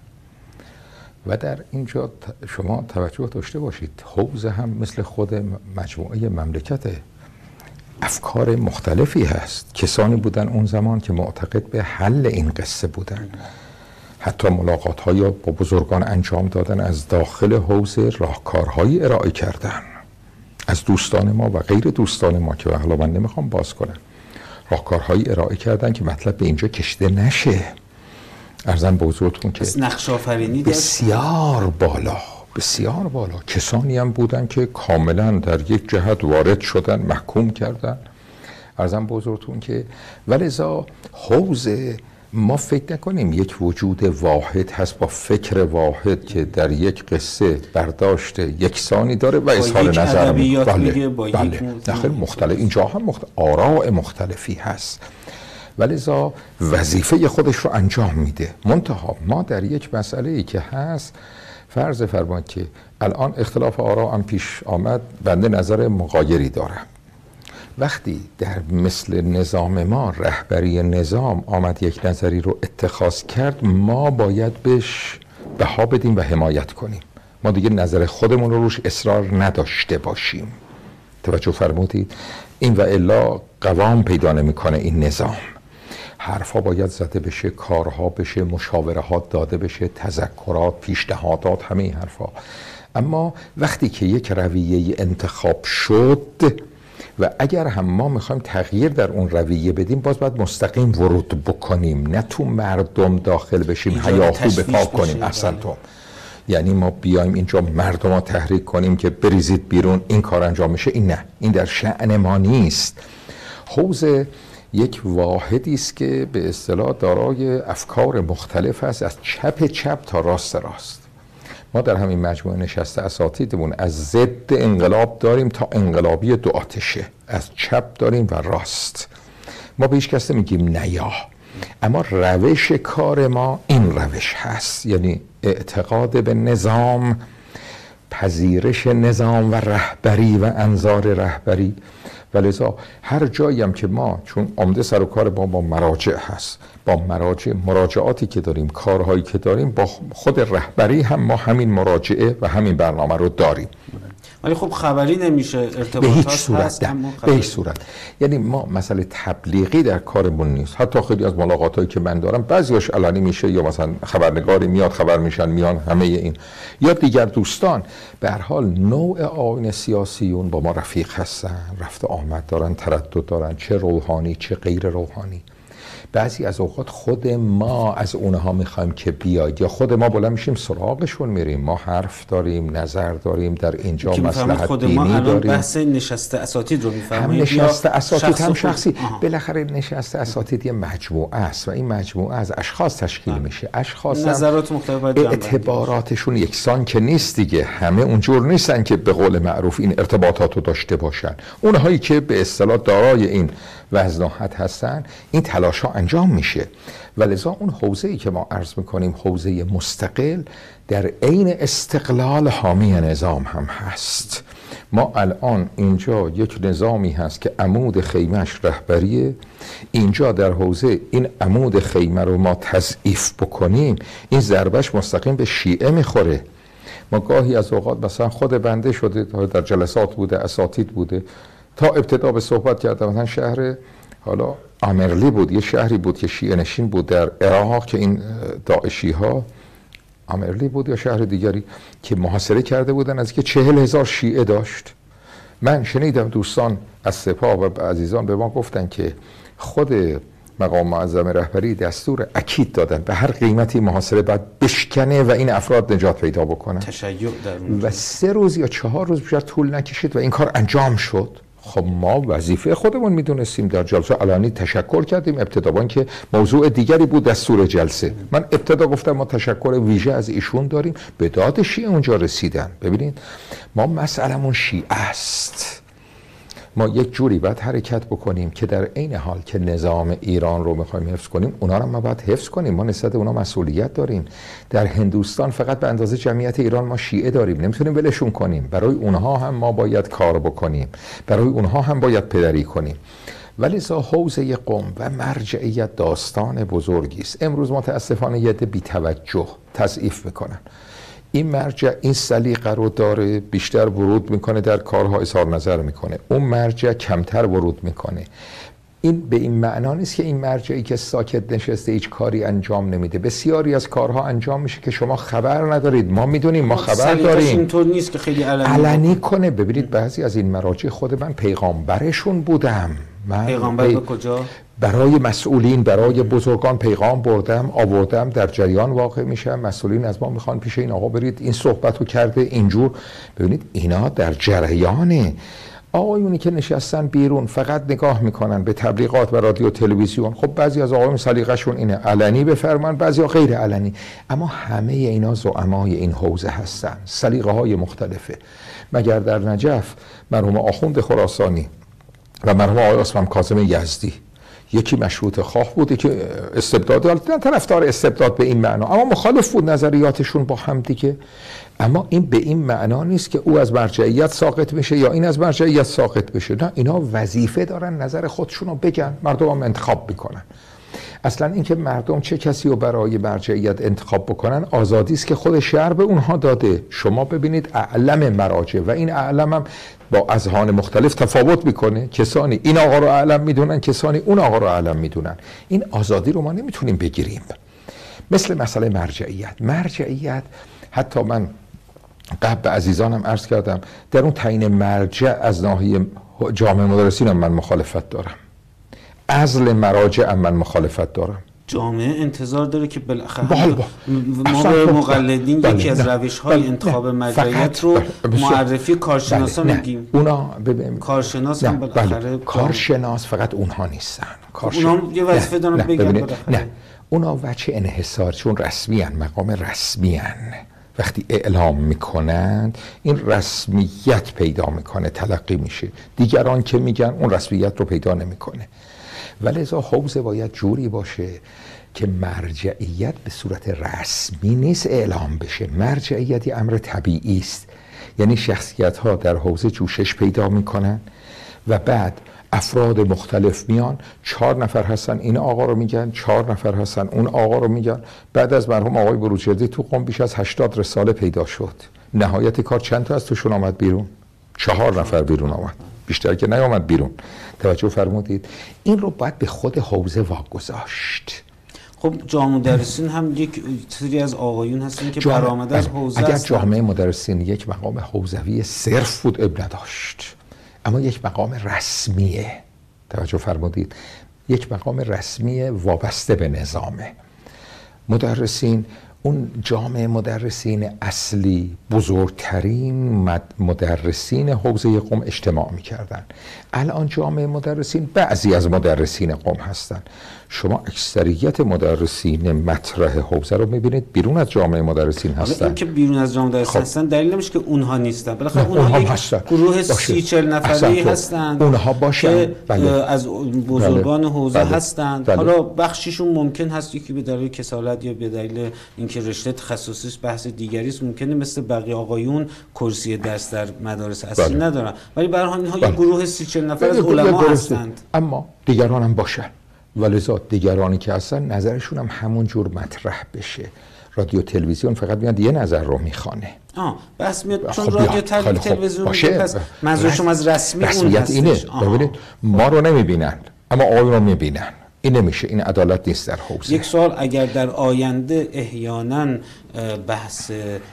و در اینجا شما توجه داشته باشید حوزه هم مثل خود مجموعه مملکته، افکار مختلفی هست. کسانی بودن اون زمان که معتقد به حل این قصه بودن، حتی ملاقات‌هایی با بزرگان انجام دادن، از داخل حوزه راهکارهایی ارائه کردن از دوستان ما و غیر دوستان ما که حالا من نمیخوام باز کنم، راهکارهایی ارائه کردن که مطلب به اینجا کشیده نشه. عرضم به حضورتون که نقش آفرینی بسیار بالا، بسیار بالا. کسانی هم بودن که کاملا در یک جهت وارد شدن، محکوم کردن. عرضم به حضورتون که ولذا حوزه ما فکر نکنیم یک وجود واحد هست با فکر واحد که در یک قصه برداشت یکسانی داره و اظهار نظر میگه. بله داخل مختلف، اینجا هم آراء مختلفی هست، ولذا وظیفه خودش رو انجام میده. منتها ما در یک مسئله ای که هست فرض فرمایید که الان اختلاف آرا هم پیش آمد، بنده نظر مغایری دارم. وقتی در مثل نظام ما رهبری نظام آمد یک نظری رو اتخاذ کرد، ما باید بهش بها بدیم و حمایت کنیم. ما دیگه نظر خودمون رو روش اصرار نداشته باشیم. توجه فرمودید؟ این و الا قوام پیدا نمیکنه این نظام. حرفا باید زده بشه، کارها بشه، مشاورهات داده بشه، تذکرات، پیشنهادات، همه این حرفا. اما وقتی که یک رویه انتخاب شد و اگر هم ما میخوایم تغییر در اون رویه بدیم، باز باید مستقیم ورود بکنیم، نه تو مردم داخل بشیم، هیاهو بپا کنیم. احسنتم. یعنی ما بیایم اینجا مردم رو تحریک کنیم که بریزید بیرون این کار انجام میشه. این نه، این در شأن ما نیست. حوزه یک واحدی است که به اصطلاح دارای افکار مختلف است، از چپ تا راست. ما در همین مجموعه نشسته اساتیدمون از ضد انقلاب داریم تا انقلابی دو آتشه، از چپ داریم و راست. ما به هیچ کس نمیگیم نیا، اما روش کار ما این روش هست، یعنی اعتقاد به نظام، پذیرش نظام و رهبری و انظار رهبری. ولذا هر جایی هم که ما، چون عمده سر و کار با مراجع هست، با مراجعاتی که داریم، کارهایی که داریم، با خود رهبری هم ما همین مراجعه و همین برنامه رو داریم. ولی خب خبری نمیشه، ارتباطات به هیچ صورت هست، به هیچ صورت. یعنی ما مسئله تبلیغی در کارمون نیست. حتی خیلی از ملاقاتایی که من دارم بعضیش علنی میشه، یا مثلا خبرنگاری میاد خبر میشن میان همه این، یا دیگر دوستان. به هر حال نوع آیین سیاسیون با ما رفیق هستن، رفت آمد دارن، تردد دارن، چه روحانی چه غیر روحانی. بعضی از اوقات خود ما از اونها میخوایم که بیاید، یا خود ما بلند میشیم سراغشون میریم. ما حرف داریم، نظر داریم، در اینجا مصلحت دینی داریم. بحث نشست اساتید رو میفهمید؟ هم نشست اساتید هم شخصی. بالاخره نشست اساتید یه مجموعه است و این مجموعه از اشخاص تشکیل میشه. اشخاص نظرات مختلف، اعتباراتشون یکسان که نیست دیگه. همه اونجور نیستن که به قول معروف این ارتباطات رو داشته باشن. اونهایی که به اصطلاح دارای این وزناحت هستن، این تلاش ها انجام میشه. ولذا اون حوزه‌ای که ما عرض میکنیم حوزه مستقل، در عین استقلال حامی نظام هم هست. ما الان اینجا یک نظامی هست که عمود خیمه‌اش رهبریه. اینجا در حوزه این عمود خیمه رو ما تضعیف بکنیم، این ضربش مستقیم به شیعه میخوره. ما گاهی از اوقات مثلا خود بنده شده، در جلسات بوده، اساتید بوده، تا ابتدا به صحبت کردم. مثلا شهر حالا آمرلی بود، یه شهری بود که شیعه نشین بود در عراق، که این داعشی ها، آمرلی بود یا شهر دیگری، که محاصره کرده بودن، از که 40,000 شیعه داشت. من شنیدم دوستان از سپاه و عزیزان به ما گفتن که خود مقام معظم رهبری دستور اکید دادن به هر قیمتی محاصره باید بشکنه و این افراد نجات پیدا بکنن. تشیع در اونجا. و 3 روز یا 4 روز بیشتر طول نکشید و این کار انجام شد. خب ما وظیفه خودمون میدونستیم، در جلسه علنی تشکر کردیم. ابتدا با اینکه موضوع دیگری بود دستور جلسه، من ابتدا گفتم ما تشکر ویژه از ایشون داریم، به داد شیعه اونجا رسیدن. ببینید ما مسئلمون شیعه است. ما یک جوری باید حرکت بکنیم که در عین حال که نظام ایران رو میخوایم حفظ کنیم، اونا رو ما باید حفظ کنیم. ما نسبت اونا مسئولیت داریم. در هندوستان فقط به اندازه جمعیت ایران ما شیعه داریم، نمیتونیم ولشون کنیم. برای اونها هم ما باید کار بکنیم، برای اونها هم باید پدری کنیم. ولذا حوزه قم و مرجعیت داستان بزرگی است. امروز متاسفانه یه عده بی‌توجه تضعیف میکنن. این مرجع این سلیقه رو داره، بیشتر ورود میکنه در کارها، اظهار نظر میکنه. اون مرجع کمتر ورود میکنه. این به این معنا نیست که این مرجعی که ساکت نشسته هیچ کاری انجام نمیده. بسیاری از کارها انجام میشه که شما خبر ندارید. ما میدونیم، ما خبر داریم. اینطور نیست که خیلی علنی کنه. ببینید بعضی از این مراجع خود من پیغامبرشون بودم. پیغامبر به کجا؟ برای مسئولین، برای بزرگان پیغام بردم، آوردم، در جریان واقع میشم. مسئولین از ما میخوان پیش این آقا برید این صحبتو کرده اینجور. ببینید اینا در جریانه. آقایونی که نشستن بیرون فقط نگاه میکنن به تبلیغات و رادیو تلویزیون. خب بعضی از آقایون سلیقه‌شون اینه علنی بفرمان، بعضی ها غیر علنی. اما همه اینا زعمای این حوزه هستن، سلیقه های مختلفه. مگر در نجف مرحوم آخوند خراسانی و مرحوم آقای عثمان کاظم یزدی یکی مشروط خواه بوده که استبداد، طرفدار استبداد به این معنا، اما مخالف بود نظریاتشون با هم دیگه. اما این به این معنا نیست که او از مرجعیت ساقط میشه یا این از مرجعیت ساقط بشه. نه، اینا وظیفه دارن نظر خودشون رو بگن، مردم هم انتخاب میکنن. اصلا اینکه مردم چه کسی رو برای مرجعیت انتخاب بکنن آزادی است که خود شرع به اونها داده. شما ببینید اعلم مراجع و این اعلم هم با اذهان مختلف تفاوت میکنه، کسانی این آقا رو اعلم میدونن، کسانی اون آقا رو اعلم میدونن. این آزادی رو ما نمیتونیم بگیریم. مثل مسئله مرجعیت حتی من قبل به عزیزانم عرض کردم در اون تعیین مرجع از ناحیه جامعه مدرسین هم من مخالفت دارم، عزل مراجع هم من مخالفت دارم. جامعه انتظار داره که بالاخره ما به مقلدین یکی از روش‌های انتخاب مرجعیت رو معرفی کارشناسا میگیم. اونا ببین کارشناس هم بالاخره کارشناس فقط اونها نیستن. اونا یه وظیفه دارن بگن. نه، اونا وجه انحصار، چون رسمی ان، مقام رسمی ان، وقتی اعلام میکنند این رسمیت پیدا میکنه، تلقی میشه. دیگران که میگن اون رسمیت رو پیدا نمیکنه. ولذا حوزه باید جوری باشه که مرجعیت به صورت رسمی نیست اعلام بشه. مرجعیت یه امر طبیعی است، یعنی شخصیت ها در حوزه جوشش پیدا میکنن و بعد افراد مختلف میان، 4 نفر هستن این آقا رو میگن، 4 نفر هستن اون آقا رو میگن. بعد از مرحوم آقای بروجردی تو قم بیش از 80 رساله پیدا شد. نهایت کار چند تا از توشون آمد بیرون؟ 4 نفر بیرون آمد، بیشتر که نیامد بیرون. توجه فرمودید؟ این رو باید به خود حوزه واگذاشت. خب جامعه مدرسین هم یک سری از آقایون هستن که برآمده از حوزه اگر هستن. جامعه مدرسین یک مقام حوزوی صرف بود اب نداشت، اما یک مقام رسمیه. توجه فرمودید؟ یک مقام رسمی وابسته به نظامه. مدرسین، اون جامعه مدرسین اصلی بزرگترین مدرسین حوزه قم اجتماع میکردن. الان جامعه مدرسین بعضی از مدرسین قم هستن. شما اکثریت مدرسین مطرح حوزه رو میبینید بیرون از جامعه مدرسین هستن. این که بیرون از جامعه مدرسین هستن دلیل نمیشه که اونها نیستن. بالاخره اونها یک گروه 30-40 نفری هستند. اونها باشن که از بزرگان حوزه هستند. حالا بخشیشون ممکن هست یکی به دلیل کسالت یا به دلیل اینکه رشته تخصصیش بحث دیگری است، ممکنه مثل بقیه آقایون کرسی درس در مدارس اصلی ندارن، ولی به هر حال اینها یک گروه 30-40 نفر از علما هستند. اما دیگران هم باشن. ولذا دیگرانی که هستن نظرشون هم همون جور مطرح بشه. رادیو تلویزیون فقط میاد یه نظر رو میخوانه. بس میاد چون رادیو تلویزیون میگه پس منظورشون از رسمی اون هستش. اینه. ببینید ما رو نمیبینن اما آقایون رو میبینن. این نمیشه، این عدالت نیست در حوزه. یک سوال، اگر در آینده احیانا بحث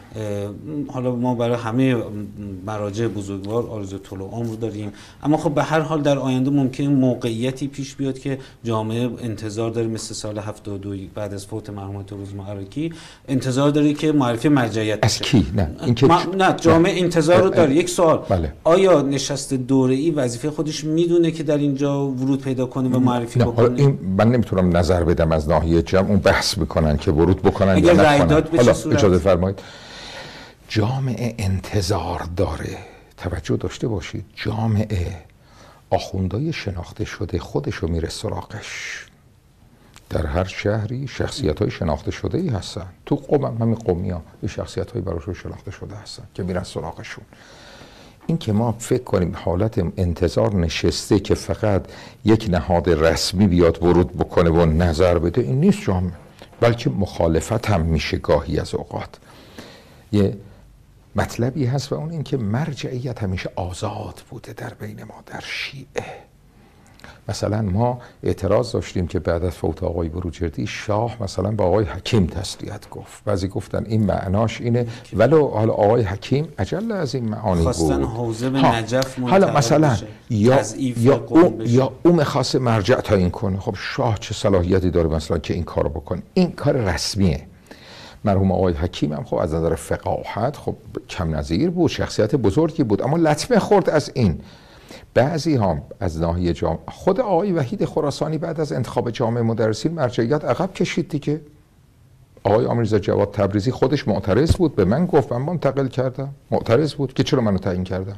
حالا ما برای همه مراجع بزرگوار آرزوی طول عمر داریم، اما خب به هر حال در آینده ممکنه موقعیتی پیش بیاد که جامعه انتظار داره، مثل سال 72 بعد از فوت مرحوم روز معرکی انتظار داره که معرفی مرجعیت از کی؟ نه جامعه انتظار رو داره. یک سوال، بله. آیا نشست دوره‌ای وظیفه خودش میدونه که در اینجا ورود پیدا کنه و معرفی بکنه؟ این من نمیتونم نظر بدم از ناحیه جمع، اون بحث بکنن که ورود بکنن یا نکنن. حالا اجازه فرمایید. جامعه انتظار داره. توجه داشته باشید، جامعه آخوندهای شناخته شده خودشو میره سراغش. در هر شهری شخصیت‌های شناخته شده‌ای هستن. تو قم هم همین قمی‌ها یه شخصیت‌های براشون شناخته شده هستن که میرن سراغشون. این که ما فکر کنیم حالت انتظار نشسته که فقط یک نهاد رسمی بیاد ورود بکنه و نظر بده، این نیست جامعه. بلکه مخالفت هم میشه گاهی از اوقات. یه مطلبی هست و اون این که مرجعیت همیشه آزاد بوده در بین ما در شیعه. مثلا ما اعتراض داشتیم که بعد از فوت آقای بروجردی شاه مثلا با آقای حکیم تسلیت گفت. بعضی گفتن این معناش اینه، ولو حالا آقای حکیم اجل از این معانی بود. خواستن حوزه به نجف حالا مثلا یا او میخواست مرجع تعیین کنه. خب شاه چه صلاحیتی داره مثلا که این کارو بکنه؟ این کار رسمیه. مرحوم آقای حکیم هم خب از نظر فقاهت خب کم نظیر بود، شخصیت بزرگی بود، اما لطمه خورد از این. بعضی هم از ناحیه جامعه، خود آقای وحید خراسانی بعد از انتخاب جامعه مدرسین مرجعیت عقب کشید دیگه. آقای امیررضا جواد تبریزی خودش معترض بود، به من گفت، من منتقل کردم، معترض بود که چرا منو تعیین کردم.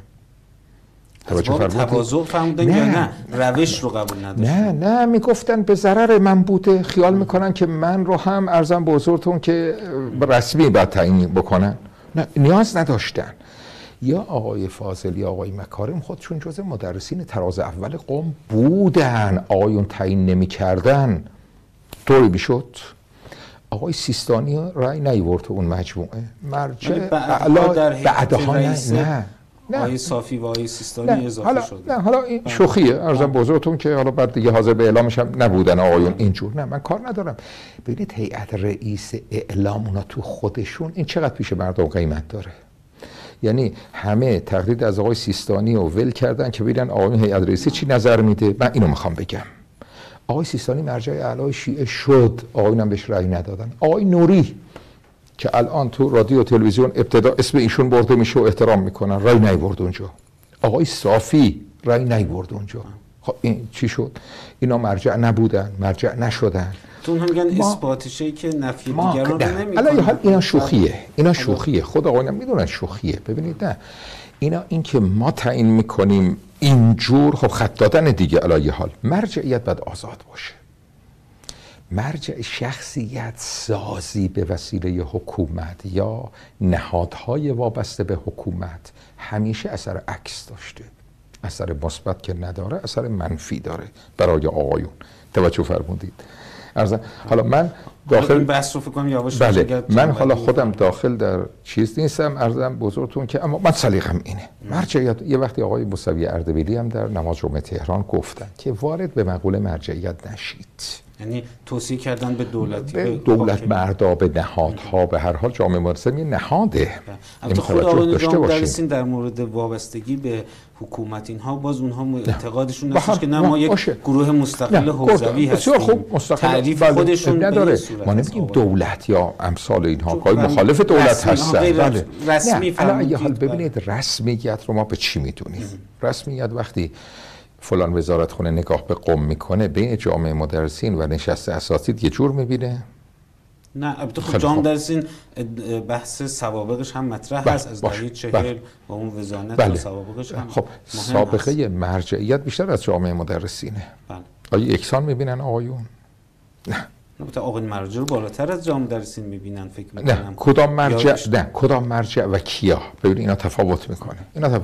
تواضع فرمودن یا نه روش رو قبول نداشتن؟ نه میگفتن به ضرر من بوده، خیال میکنن که من رو هم ارزم به حضورتون که رسمی باید تعیین بکنن. نه نیاز نداشتن. یا آقای فاضل یا آقای مکارم خودشون جزء مدرسین تراز اول قم بودن، آقایون تعیین نمی‌کردن. طوری میشد. آقای سیستانی رأی نیورد اون مجموعه مرجع بعدها نه آقای صافی و آقای سیستانی اضافه شده. نه حالا این شوخیه، عرضم بزرگتون که حالا بعد دیگه حاضر به اعلامش هم نبودن آقایون اینجور. نه من کار ندارم. ببینید هیئت رئیس اعلام اونا تو خودشون این چقدر پیش مردم قیمت داره. یعنی همه تقلید از آقای سیستانی رو ول کردن که ببینن آقای هیئت رئیسه چی نظر میده. من اینو میخوام بگم. آقای سیستانی مرجع اعلای شیعه شد، آقایون بهش رأی ندادن. آقای نوری که الان تو رادیو و تلویزیون ابتدا اسم ایشون برده میشه و احترام میکنن، رأی نیورد اونجا. آقای صافی رأی نیورد اونجا. خب این چی شد؟ اینا مرجع نبودن، مرجع نشدن. تو هم میگن اثباتشه که نفی دیگران رو نمیکنه. اینا شوخیه. اینا شوخیه. خود آقایون میدونن شوخیه. ببینید نه. اینا این که ما تعیین میکنیم اینجور، خب خط دادن دیگه. علی حال مرجعیت باید آزاد باشه. مرجع شخصیت سازی به وسیله حکومت یا نهادهای وابسته به حکومت همیشه اثر عکس داشته. اثر مثبت که نداره، اثر منفی داره برای آقایون. توجه فرمودید. حالا من داخل این بحث رو فکر کنم یواش بله من حالا خودم داخل در چیز نیستم، عرضم بزرگتون که اما من سلیقم اینه. مرجعیت یه وقتی آقای موسوی اردبیلی هم در نماز جمعه تهران گفتن که وارد به مقوله مرجعیت نشید. یعنی توصیه کردن به دولتی، به دولت مردا، به نهادها، به هر حال جامعه مدرسه یه نهاده. البته خود آقایون جامعه مدرسین در مورد وابستگی به حکومت اینها باز اونها اعتقادشون هستش که نه ما یک گروه مستقل حوزوی هستیم. خوب تعریف خودشون نداره. ما نمیگیم دولت یا امثال اینها کاری مخالف دولت هستن. بله. رسمی فرمودید. حال ببینید رسمیت رو ما به چی میدونیم؟ رسمیت وقتی فلان وزارتخونه نگاه به قم میکنه بین جامعه مدرسین و نشست اساتید یه جور میبینه؟ نه البته خب جامعه مدرسین بحث سوابقش هم مطرح هست از دهه 40 با اون وزانت و سوابقش هم خب سابقه هست. مرجعیت بیشتر از جامعه مدرسینه. بله. آیا یکسان میبینن آقایون؟ نه. البته آقایون مرجع رو بالاتر از جامعه مدرسین میبینن فکر میکنم. نه کدام مرجع نه کدام مرجع و کیا؟ ببین اینا تفاوت میکنه.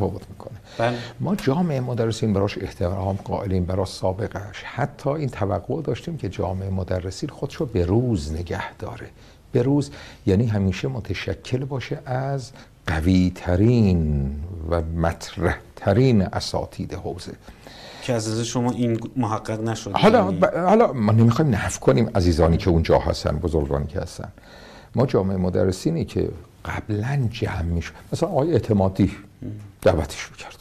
بله. ما جامعه مدرسین براش احترام قائلیم، برای سابقهش. حتی این توقع داشتیم که جامعه مدرسین خودشو به روز نگه داره. به روز یعنی همیشه متشکل باشه از قوی ترین و مطرح ترین اساتید حوزه که از شما این محقق نشده. حالا ما نمیخوایم نفی کنیم عزیزانی که اونجا هستن، بزرگانی که هستن. ما جامعه مدرسینی که قبلا جمع میشه، مثلا آقای اعتمادی دعوتش میکردن،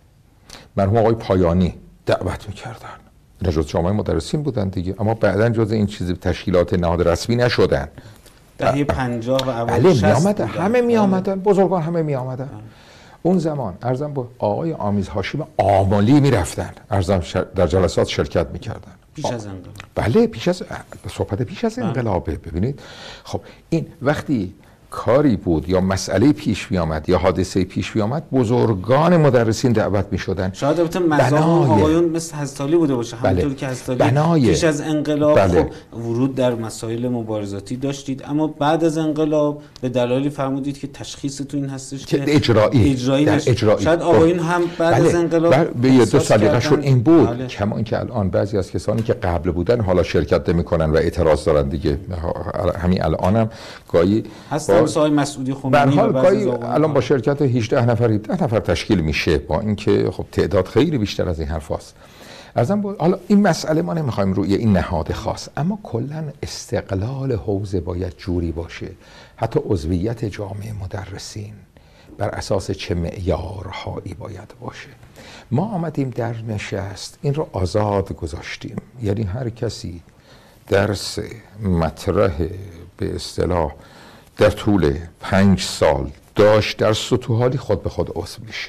مرحوم آقای پایانی دعوت میکردن، اینا جز جامعه مدرسین بودن دیگه، اما بعدن جز این چیز تشکیلات نهاد رسمی نشدن. دهه 50 و اوایل 60 همه می آمدن، بزرگان همه می آمدن. اون زمان ارزم با آقای آمیز هاشم آمالی می رفتن، ارزم در جلسات شرکت می کردن. پیش از انقلاب. بله صحبت پیش از انقلابه. ببینید خب این وقتی کاری بود یا مسئله پیش می آمد یا حادثه پیش می آمد، بزرگان مدرسین دعوت می شدن. شاید البته مزاحم آقایون مثل حضرت‌علی بوده باشه، همونطور که حضرت‌علی پیش از انقلاب خب ورود در مسائل مبارزاتی داشتید، اما بعد از انقلاب به دلایلی فرمودید که تشخیص تو این هستش که اجرایی شاید آقایون هم بعد از انقلاب به یه دو سلیقه‌شون این بود. کما اینکه الان بعضی از کسانی که قبل بودن حالا شرکت نمی‌کنن و اعتراض دارن دیگه. همین الانم گاهی سای مسعودی خمینی و بعضی الان با شرکت 18 نفر 10 نفر تشکیل میشه، با اینکه خب تعداد خیلی بیشتر از این حرف هست. حالا این مسئله ما نمیخوایم روی این نهاد خاص، اما کلا استقلال حوزه باید جوری باشه، حتی عضویت جامعه مدرسین بر اساس چه معیارهایی باید باشه. ما آمدیم در نشست این رو آزاد گذاشتیم، یعنی هر کسی درس مطرح به اصطلاح در طول 5 سال داشت در سطوحالی خود به خود عضو میشه،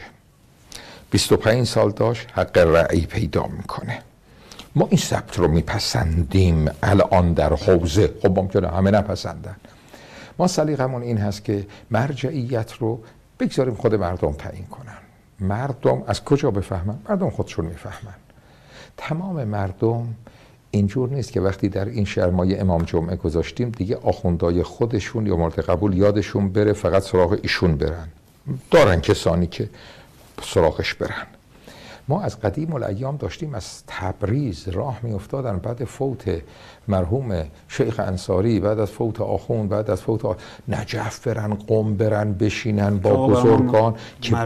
25 سال داشت حق رأی پیدا میکنه. ما این ثبت رو میپسندیم الان در حوزه، خب ممکنه همه نپسندن. ما سلیقمون این هست که مرجعیت رو بگذاریم خود مردم تعیین کنن. مردم از کجا بفهمن؟ مردم خودشون میفهمن. تمام مردم اینجور نیست که وقتی در این شهر ما یه امام جمعه گذاشتیم دیگه آخوندای خودشون یا مورد قبول یادشون بره فقط سراغ ایشون برن. دارن کسانی که سراغش برن. ما از قدیم الایام داشتیم از تبریز راه می افتادن بعد فوت مرحوم شیخ انصاری، بعد از فوت آخوند، بعد از فوت نجف برن، قم برن، بشینن با بزرگان که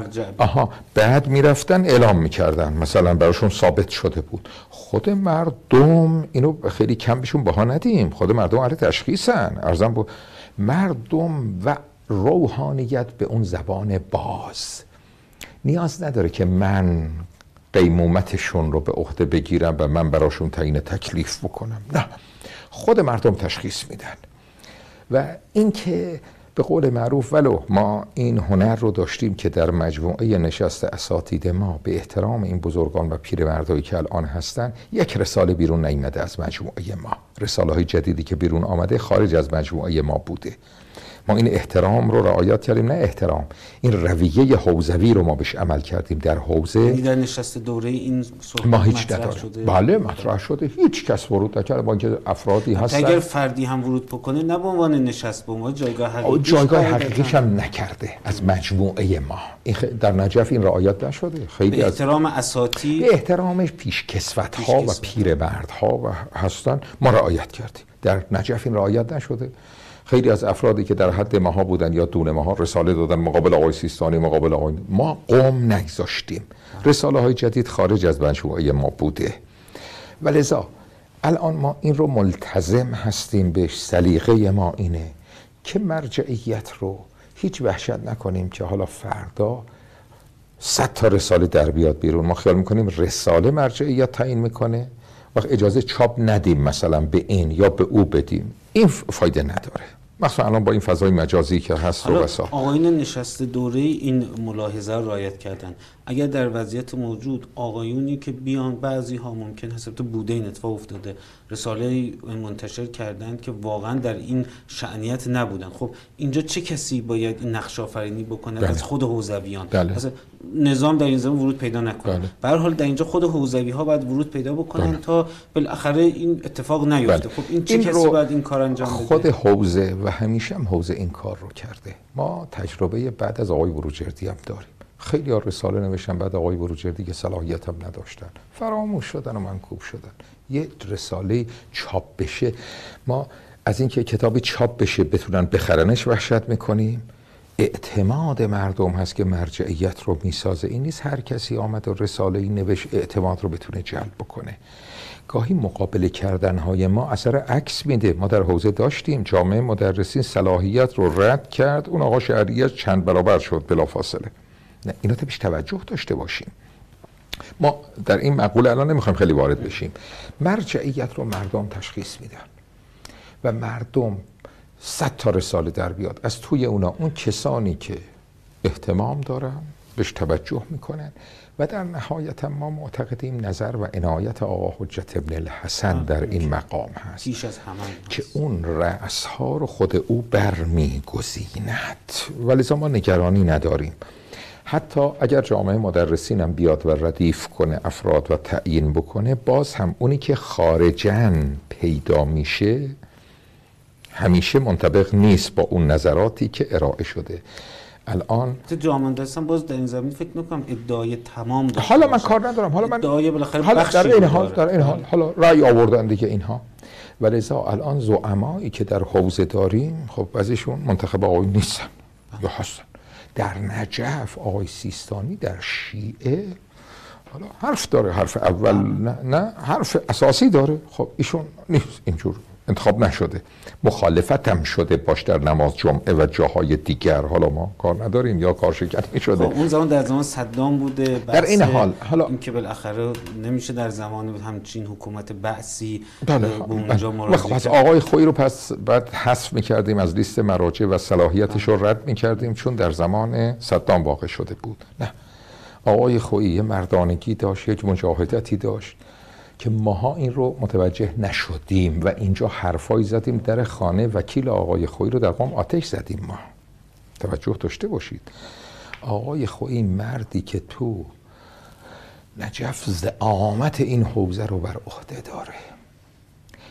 بعد میرفتن اعلام میکردن، مثلا براشون ثابت شده بود. خود مردم اینو خیلی کم بهشون بها ندیم، خود مردم اهل تشخیصن. ارزم بود مردم و روحانیت به اون زبان باز نیاز نداره که من قیمومتشون رو به عهده بگیرم و من براشون تعیین تکلیف بکنم. نه، خود مردم تشخیص میدن. و اینکه به قول معروف ولو ما این هنر رو داشتیم که در مجموعه نشست اساتید ما به احترام این بزرگان و پیرمردایی که الان هستن یک رساله بیرون نیامده از مجموعه ما. رساله های جدیدی که بیرون آمده خارج از مجموعه ما بوده. ما این احترام رو رعایت کردیم، نه احترام، این رویه حوزوی رو ما بهش عمل کردیم در حوزه. در نشست دوره این ما هیچ نداریم. بله مطرح شده، هیچ کس ورود نکرده. با اینکه افرادی هستن اگر فردی هم ورود بکنه نه به عنوان نشست، به عنوان جایگاه حقیقیش هم نکرده از مجموعه ما. این در نجف این رعایت نشده. خیلی به احترام اساتید، به احترام پیشکسوت ها و پیرمردها و هستن ما رعایت کردیم. در نجف این رعایت نشده. خیلی از افرادی که در حد ماها بودن یا دون ماها رساله دادن مقابل آقای سیستانی، مقابل آقای ما قوم نگذاشتیم. رساله های جدید خارج از مجموعه ما بوده. ولذا الان ما این رو ملتزم هستیم بهش. سلیقه ما اینه که مرجعیت رو هیچ وحشت نکنیم که حالا فردا 100 تا رساله در بیاد بیرون. ما خیال میکنیم رساله مرجعیت تعیین میکنه، وقت اجازه چاپ ندیم مثلا به این یا به او بدیم، این فایده نداره. مثلا الان با این فضای مجازی که هست و بسا آقایون نشست دوره این ملاحظه رو رعایت کردن. اگر در وضعیت موجود آقایونی که بیان، بعضی ها ممکن هست تو بوده این اتفاق افتاده، رساله منتشر کردن که واقعا در این شأنیت نبودن، خب اینجا چه کسی باید این نقش آفرینی بکنه؟ از خود حوزویان. مثلا نظام در این زمان ورود پیدا نکنه. به هر حال در اینجا خود حوزوی ها باید ورود پیدا بکنن تا بالاخره این اتفاق نیفته. خب این چه کسی باید این کار انجام بده؟ خود حوزه و همیشه هم حوزه این کار رو کرده. ما تجربه بعد از آقای بروجردی هم داریم. خیلی ها رساله نوشتن بعد آقای بروجردی که صلاحیت هم نداشتن، فراموش شدن و منکوب شدن. یه رساله چاپ بشه، ما از اینکه کتابی چاپ بشه بتونن بخرنش وحشت میکنیم. اعتماد مردم هست که مرجعیت رو میسازه. این نیست هر کسی آمد و رساله‌ای نوشت اعتماد رو بتونه جلب بکنه. گاهی مقابله کردنهای ما اثر عکس میده. ما در حوزه داشتیم جامعه مدرسین صلاحیت رو رد کرد، اون آقا شهریت چند برابر شد بلافاصله. نه، اینا تا بیش توجه داشته باشیم. ما در این مقوله الان نمیخوایم خیلی وارد بشیم. مرجعیت رو مردم تشخیص میدن و مردم 100 تا رساله در بیاد، از توی اونا اون کسانی که اهتمام دارن بهش توجه میکنن و در نهایت ما معتقدیم نظر و عنایت آقا حجت ابن الحسن در این مقام هست که اون رأسها رو خود او برمیگزیند. ولی ما نگرانی نداریم. حتی اگر جامعه مدرسین هم بیاد و ردیف کنه افراد و تعیین بکنه، باز هم اونی که خارجن پیدا میشه همیشه منطبق نیست با اون نظراتی که ارائه شده. الان جامعه مدرسین باز در این زمین فکر نکنم ادعای تمام داشته حالا من کار ندارم، حالا من ادعای بالاخره حالا در این حال حالا رأی آوردن دیگه اینها. ولذا الان زعمایی که در حوزه داریم خب بعضیشون منتخب آقای نیستن یا هستن. در نجف آقای سیستانی در شیعه حالا حرف داره، حرف اول نه حرف اساسی داره. خب ایشون نیست، اینجور انتخاب نشده، مخالفت هم شده باش در نماز جمعه و جاهای دیگر. حالا ما کار نداریم یا کارشکنی شده. اون زمان در زمان صدام بوده. در این حال حالا این که بالاخره نمیشه در زمان همچین حکومت بعثی به اونجا مراجعه کرد. آقای خویی رو پس بعد حذف می‌کردیم از لیست مراجع و صلاحیتش رو رد می‌کردیم چون در زمان صدام واقع شده بود. نه، آقای خویی مردانگی داشت، یک مجاهدتی داشت که ماها این رو متوجه نشدیم و اینجا حرفایی زدیم در خانه وکیل آقای خویی رو در قم آتش زدیم. ما توجه داشته باشید، آقای خویی مردی که تو نجف زعامت این حوزه رو بر عهده داره،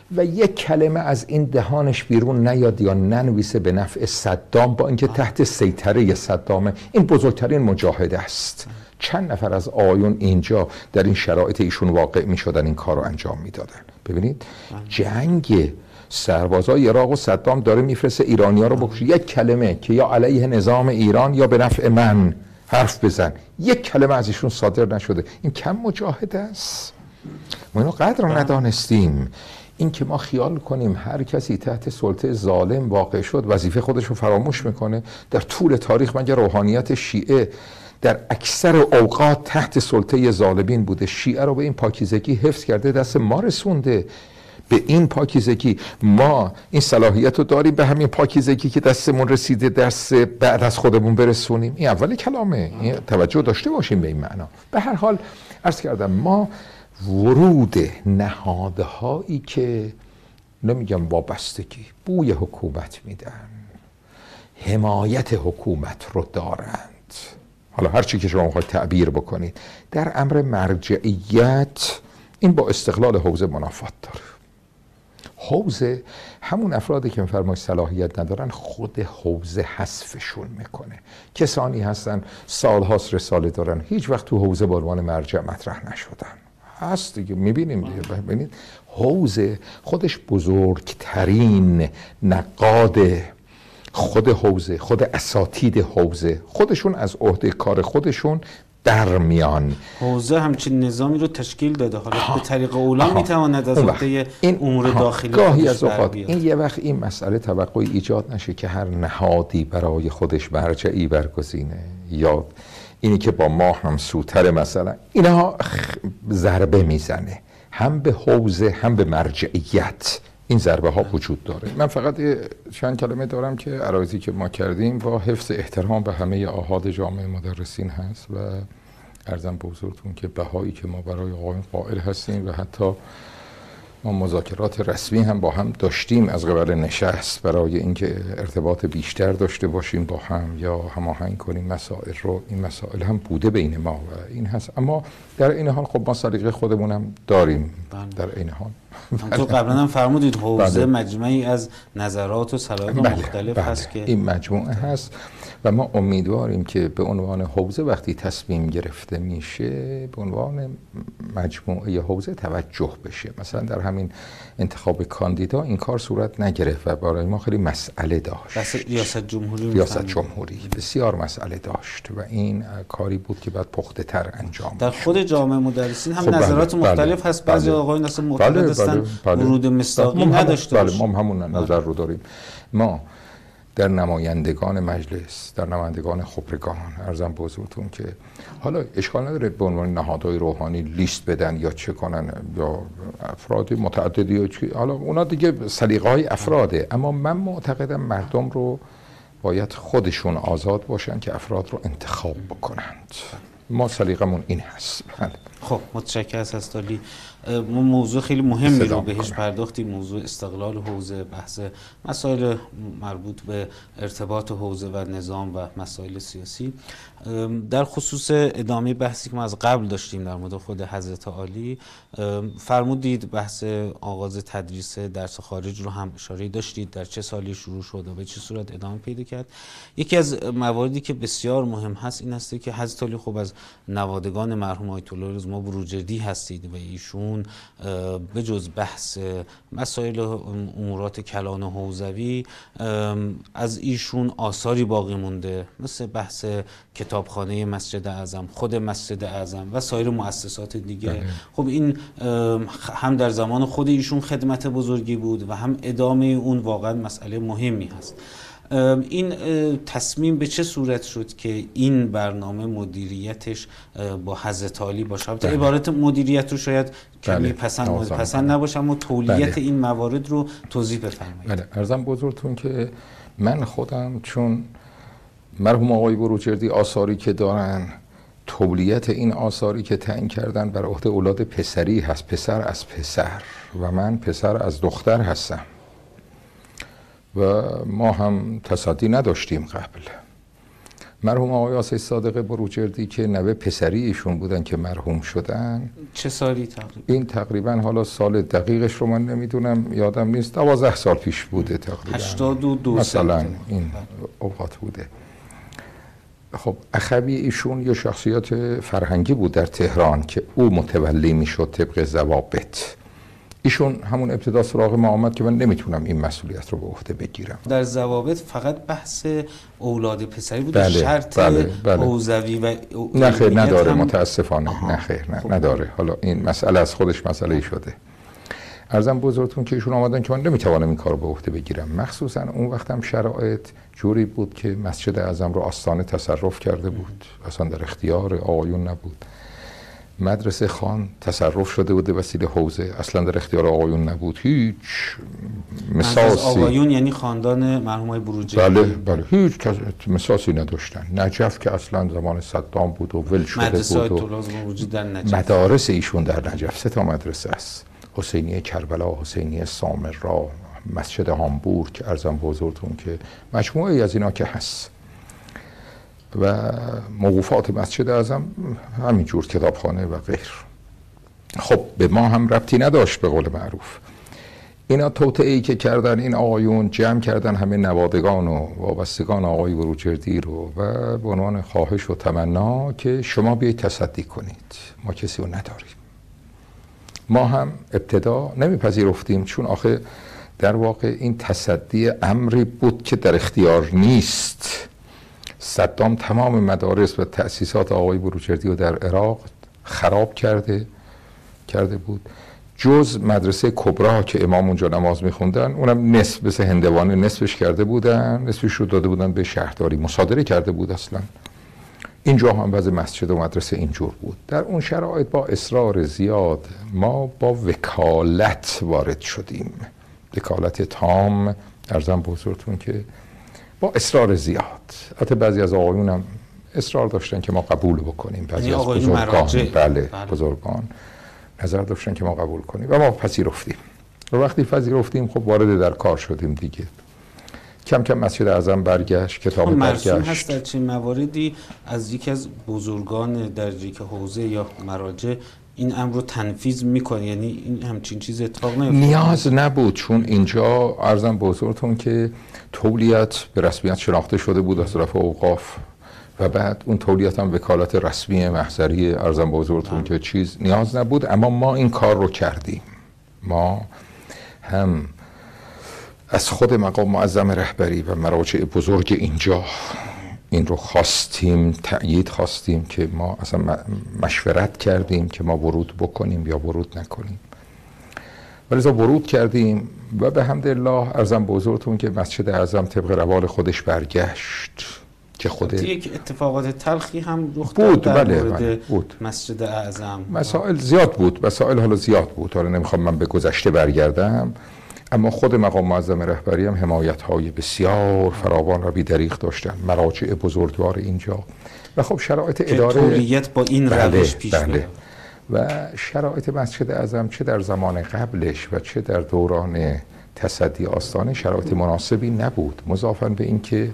و یک کلمه از این دهانش بیرون نیاد یا ننویسه به نفع صدام، با اینکه تحت سیطره صدامه. این بزرگترین مجاهد است. چند نفر از آقایون اینجا در این شرایط ایشون واقع می شدن این کار رو انجام می دادن. ببینید جنگ سربازای عراق و صدام داره میفرسته ایرانی ها رو بکشه، یک کلمه که یا علیه نظام ایران یا به نفع من حرف بزن، یک کلمه از ایشون صادر نشده. این کم مجاهد است. ما اینو قدر ندانستیم. این که ما خیال کنیم هر کسی تحت سلطه ظالم واقع شد وظیفه خودش رو فراموش میکنه. در طول تاریخ مگه روحانیت شیعه در اکثر اوقات تحت سلطه ظالمین بوده؟ شیعه رو به این پاکیزگی حفظ کرده، دست ما رسونده به این پاکیزگی. ما این صلاحیت رو داریم به همین پاکیزگی که دستمون رسیده دست بعد از خودمون برسونیم. این اول کلامه، این توجه داشته باشیم به این معنا. به هر حال عرض کردم ما ورود نهادهایی که نمیگم وابستگی، بوی حکومت میدن، حمایت حکومت رو دارند، حالا هر چی که شما میخواید تعبیر بکنید، در امر مرجعیت این با استقلال حوزه منافات داره. حوزه همون افرادی که میفرمایید صلاحیت ندارن خود حوزه حذفشون میکنه. کسانی هستن سالهاست رساله دارن هیچ وقت تو حوزه به عنوان مرجع مطرح نشدن. هست دیگه، میبینیم دیگه. ببینید حوزه خودش بزرگترین نقاد خود حوزه، خود اساتید حوزه خودشون از عهده کار خودشون در میان. حوزه همچین نظامی رو تشکیل داده، حالا به طریق اولا میتواند از عهده این امور داخلی گاهی از اوقات این یه وقت این مسئله توقعی ایجاد نشه که هر نهادی برای خودش مرجعی برگزینه یا اینی که با ما هم سوتر مثلا، اینها ضربه میزنه هم به حوزه هم به مرجعیت. این ضربه ها وجود داره. من فقط چند کلمه دارم که عرایضی که ما کردیم با حفظ احترام به همه آحاد جامعه مدرسین هست و عرضم به حضورتون که بهایی که ما برای آقایون قائل هستیم و حتی ما مذاکرات رسمی هم با هم داشتیم از قبل نشست برای اینکه ارتباط بیشتر داشته باشیم با هم یا هماهنگ کنیم مسائل رو. این مسائل هم بوده بین ما و این هست، اما در این حال خب ما سلیقه خودمون هم داریم. در این حال تو قبلا هم فرمودید حوزه مجموعی از نظرات و سلایق مختلف هست که این مجموعه هست و ما امیدواریم که به عنوان حوزه وقتی تصمیم گرفته میشه به عنوان مجموعه حوزه توجه بشه. مثلا در همین انتخاب کاندیدا این کار صورت نگرفت و برای ما خیلی مسئله داشت. ریاست جمهوری بسیار مسئله داشت و این کاری بود که بعد پخته تر انجام در خود جامعه مدرسین هم نظرات مختلف هست. بعضی آقایون اصلا معتقد هستن ورود مصداقی نداشته باشه. ما همون نظر رو داریم. ما در نمایندگان مجلس، در نمایندگان خبرگان عرضم به حضورتون که حالا اشکال نداره به عنوان نهادهای روحانی لیست بدن یا چه کنن یا افراد متعددی یا چی، حالا اونا دیگه سلیقه‌های افراده، اما من معتقدم مردم رو باید خودشون آزاد باشن که افراد رو انتخاب بکنند. ما سلیقمون این هست. خب متشکرم از استالی. ما موضوع خیلی مهمی رو بهش پرداختیم، موضوع استقلال حوزه، بحث مسائل مربوط به ارتباط حوزه و نظام و مسائل سیاسی. در خصوص ادامه بحثی که ما از قبل داشتیم در مورد خود حضرت عالی، فرمودید بحث آغاز تدریس درس خارج رو هم اشاره داشتید، در چه سالی شروع شد و به چه صورت ادامه پیدا کرد. یکی از مواردی که بسیار مهم هست این است که حضرت عالی خب از نوادگان مرحوم آیت الله رضا بروجردی هستید و ایشون به جز بحث مسائل امورات کلان و حوزوی از ایشون آثاری باقی مونده، مثل بحث کتابخانه مسجد اعظم، خود مسجد اعظم و سایر مؤسسات دیگه. خب این هم در زمان خود ایشون خدمت بزرگی بود و هم ادامه اون واقعا مسئله مهمی هست. این تصمیم به چه صورت شد که این برنامه مدیریتش با حضرت عالی باشه؟ البته عبارت مدیریت رو شاید کمی پسند نباشه، اما تولیت این موارد رو توضیح بفرمایید. بله، عرضم بزرگتون که من خودم چون مرحوم آقای بروجردی آثاری که دارن، تولیت این آثاری که تعیین کردن بر عهده اولاد پسری هست، پسر از پسر و من پسر از دختر هستم و ما هم تصدی نداشتیم قبل مرحوم آقای آصی صادق بروجردی که نوه پسری ایشون بودن که مرحوم شدن. چه سالی تقریبا؟ این تقریبا حالا سال دقیقش رو من نمیدونم، یادم نیست، 12 سال پیش بوده تقریبا، 82 مثلا این اوقات بوده. خب اخوی ایشون یه شخصیت فرهنگی بود در تهران که او متولی میشد طبق ضوابط. ایشون همون ابتدا سراغ ما آمد که من نمیتونم این مسئولیت رو به عهده بگیرم. در ضوابط فقط بحث اولاد پسری بود، بله، شرط حوزوی و نه خیر نداره متاسفانه. نه خیر نداره. حالا این مسئله از خودش مسئله شده. عرضم بزرگتون که ایشون آمدن که من نمیتوانم این کار رو به عهده بگیرم. مخصوصا اون وقتم شرایط جوری بود که مسجد اعظم رو آستانه تصرف کرده بود، اصلا در اختیار آقایون نبود. مدرسه خان تصرف شده بود وسیله حوزه، اصلا در اختیار آقایون نبود. هیچ مساسی، آقایون یعنی خاندان مرحوم های بروجردی؟ بله هیچ مساسی نداشتن. نجف که اصلا زمان صدام بود و ول شده بود. مدرسه های طلاب وجود در نجف؟ مدارس ایشون در نجف 3 مدرسه است: حسینیه کربلا، حسینیه سامرا، مسجد هامبورگ. عرضم بزرگتون که مجموعه از اینا که هست و موقوفات مسجد اعظم همینجور، کتابخانه و غیر. خب به ما هم ربطی نداشت به قول معروف. اینا توطئه‌ای که کردن این آقایون، جمع کردن همه نوادگان و وابستگان آقای بروجردی رو و به عنوان خواهش و تمنا که شما بیایید تصدی کنید، ما کسی رو نداریم. ما هم ابتدا نمیپذیرفتیم، چون آخه در واقع این تصدی امری بود که در اختیار نیست. صدام تمام مدارس و تأسیسات آقای بروجردی رو در عراق خراب کرده بود، جز مدرسه کبرا که امام اونجا نماز میخوندن، اونم نصف مثل هندوانه نصفش کرده بودن، نصفش رو داده بودن به شهرداری، مصادره کرده بود. اصلا اینجا هم وضع مسجد و مدرسه اینجور بود. در اون شرایط با اصرار زیاد ما با وکالت وارد شدیم، وکالت تام. عرضم بزرگتون که با اصرار زیاد، حتی بعضی از آقایون هم اصرار داشتن که ما قبول بکنیم، بعضی از بزرگان بزرگان نظر داشتن که ما قبول کنیم و ما پذیرفتیم. و وقتی پذیرفتیم خب وارد در کار شدیم دیگه. کم کم مسجد اعظم برگشت، کتاب برگشت. هست در چه مواردی از یکی از بزرگان درجه که حوزه یا مراجع این امر رو تنفیذ میکنه؟ یعنی این همچین چیز اتفاق نیفتاد؟ نیاز نبود، چون اینجا عرضم بزرگتون که تولیت به رسمیت شناخته شده بود از طرف اوقاف و بعد اون تولیت هم وکالت رسمی محضری. عرضم بزرگتون که چیز نیاز نبود، اما ما این کار رو کردیم. ما هم از خود مقام معظم رهبری و مراجع بزرگ اینجا این رو خواستیم، تأیید خواستیم که ما اصلا مشورت کردیم که ما ورود بکنیم یا ورود نکنیم. ولذا ورود کردیم و به حمدالله عرضم بزرگتون که مسجد اعظم طبق روال خودش برگشت که خود یک اتفاقات تلخی هم رخ داد در مورد مسجد اعظم. مسائل زیاد بود، مسائل حالا زیاد بود، حالا نمیخوام من به گذشته برگردم، اما خود مقام معظم رهبری هم حمایت‌های بسیار فراوان و بی‌دریغ داشتن، مراجع بزرگوار اینجا و خب شرایط اداره تولیت با این روش پیش میره و شرایط مسجد اعظم چه در زمان قبلش و چه در دوران تصدی آستانه شرایط مناسبی نبود، مضافاً به اینکه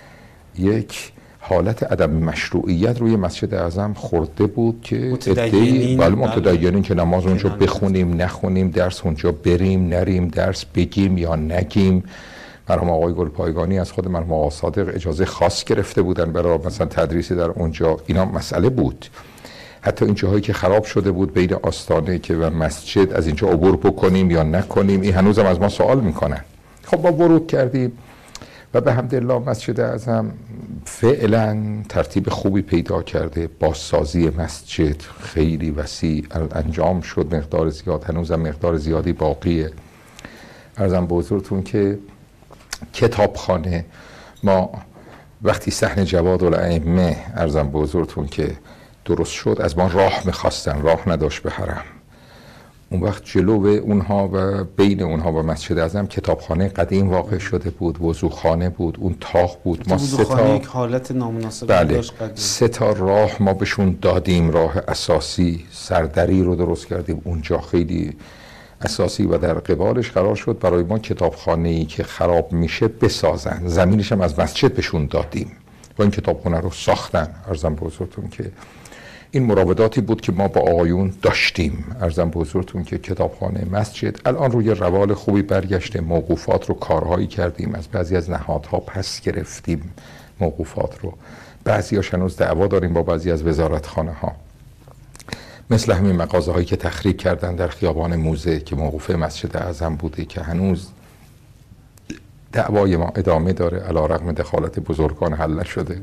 یک حالت عدم مشروعیت روی مسجد اعظم خورده بود که متدینین که نماز اونجا بخونیم نخونیم، درس اونجا بریم نریم، درس بگیم یا نگیم. مرحوم آقای گلپایگانی از خود مرحوم آقا صادق اجازه خاص گرفته بودن برای مثلا تدریسی در اونجا، اینا مسئله بود. حتی این جاهایی که خراب شده بود بین آستانه که و مسجد، از اینجا عبور بکنیم یا نکنیم، این هنوزم از ما سوال میکنن. خب ما ورود کردیم و به حمدالله مسجد اعظم فعلا ترتیب خوبی پیدا کرده. بازسازی مسجد خیلی وسیع انجام شد، مقدار زیاد، هنوزم مقدار زیادی باقیه. عرضم بزرگتون که کتابخانه ما وقتی صحن جواد الائمه عرضم بزرگتون که درست شد، از ما راه میخواستن، راه نداشت به حرم. اون وقت جلو اونها و بین اونها و مسجد اعظم کتابخانه قدیم واقع شده بود، وضوخانه بود، اون تاق بود. ما سه تا یک حالت نامناسب داشت قدیم. 3 تا راه ما بهشون دادیم، راه اساسی سردری رو درست کردیم اونجا خیلی اساسی و در قبالش قرار شد برای ما کتابخانه‌ای که خراب میشه بسازن. زمینش هم از مسجد بهشون دادیم و این کتابخونه رو ساختن. عرضم به حضورتون که این مراوداتی بود که ما با آقایون داشتیم. عرضم به حضورتون که کتابخانه مسجد الان روی روال خوبی برگشته، موقوفات رو کارهایی کردیم، از بعضی از نهادها پس گرفتیم موقوفات رو، بعضی هاش هنوز دعوا داریم با بعضی از وزارتخانه ها، مثل همین مغازه هایی که تخریب کردن در خیابان موزه که موقوفه مسجد اعظم بوده که هنوز دعوای ما ادامه داره علیرغم دخالت بزرگان حل نشده.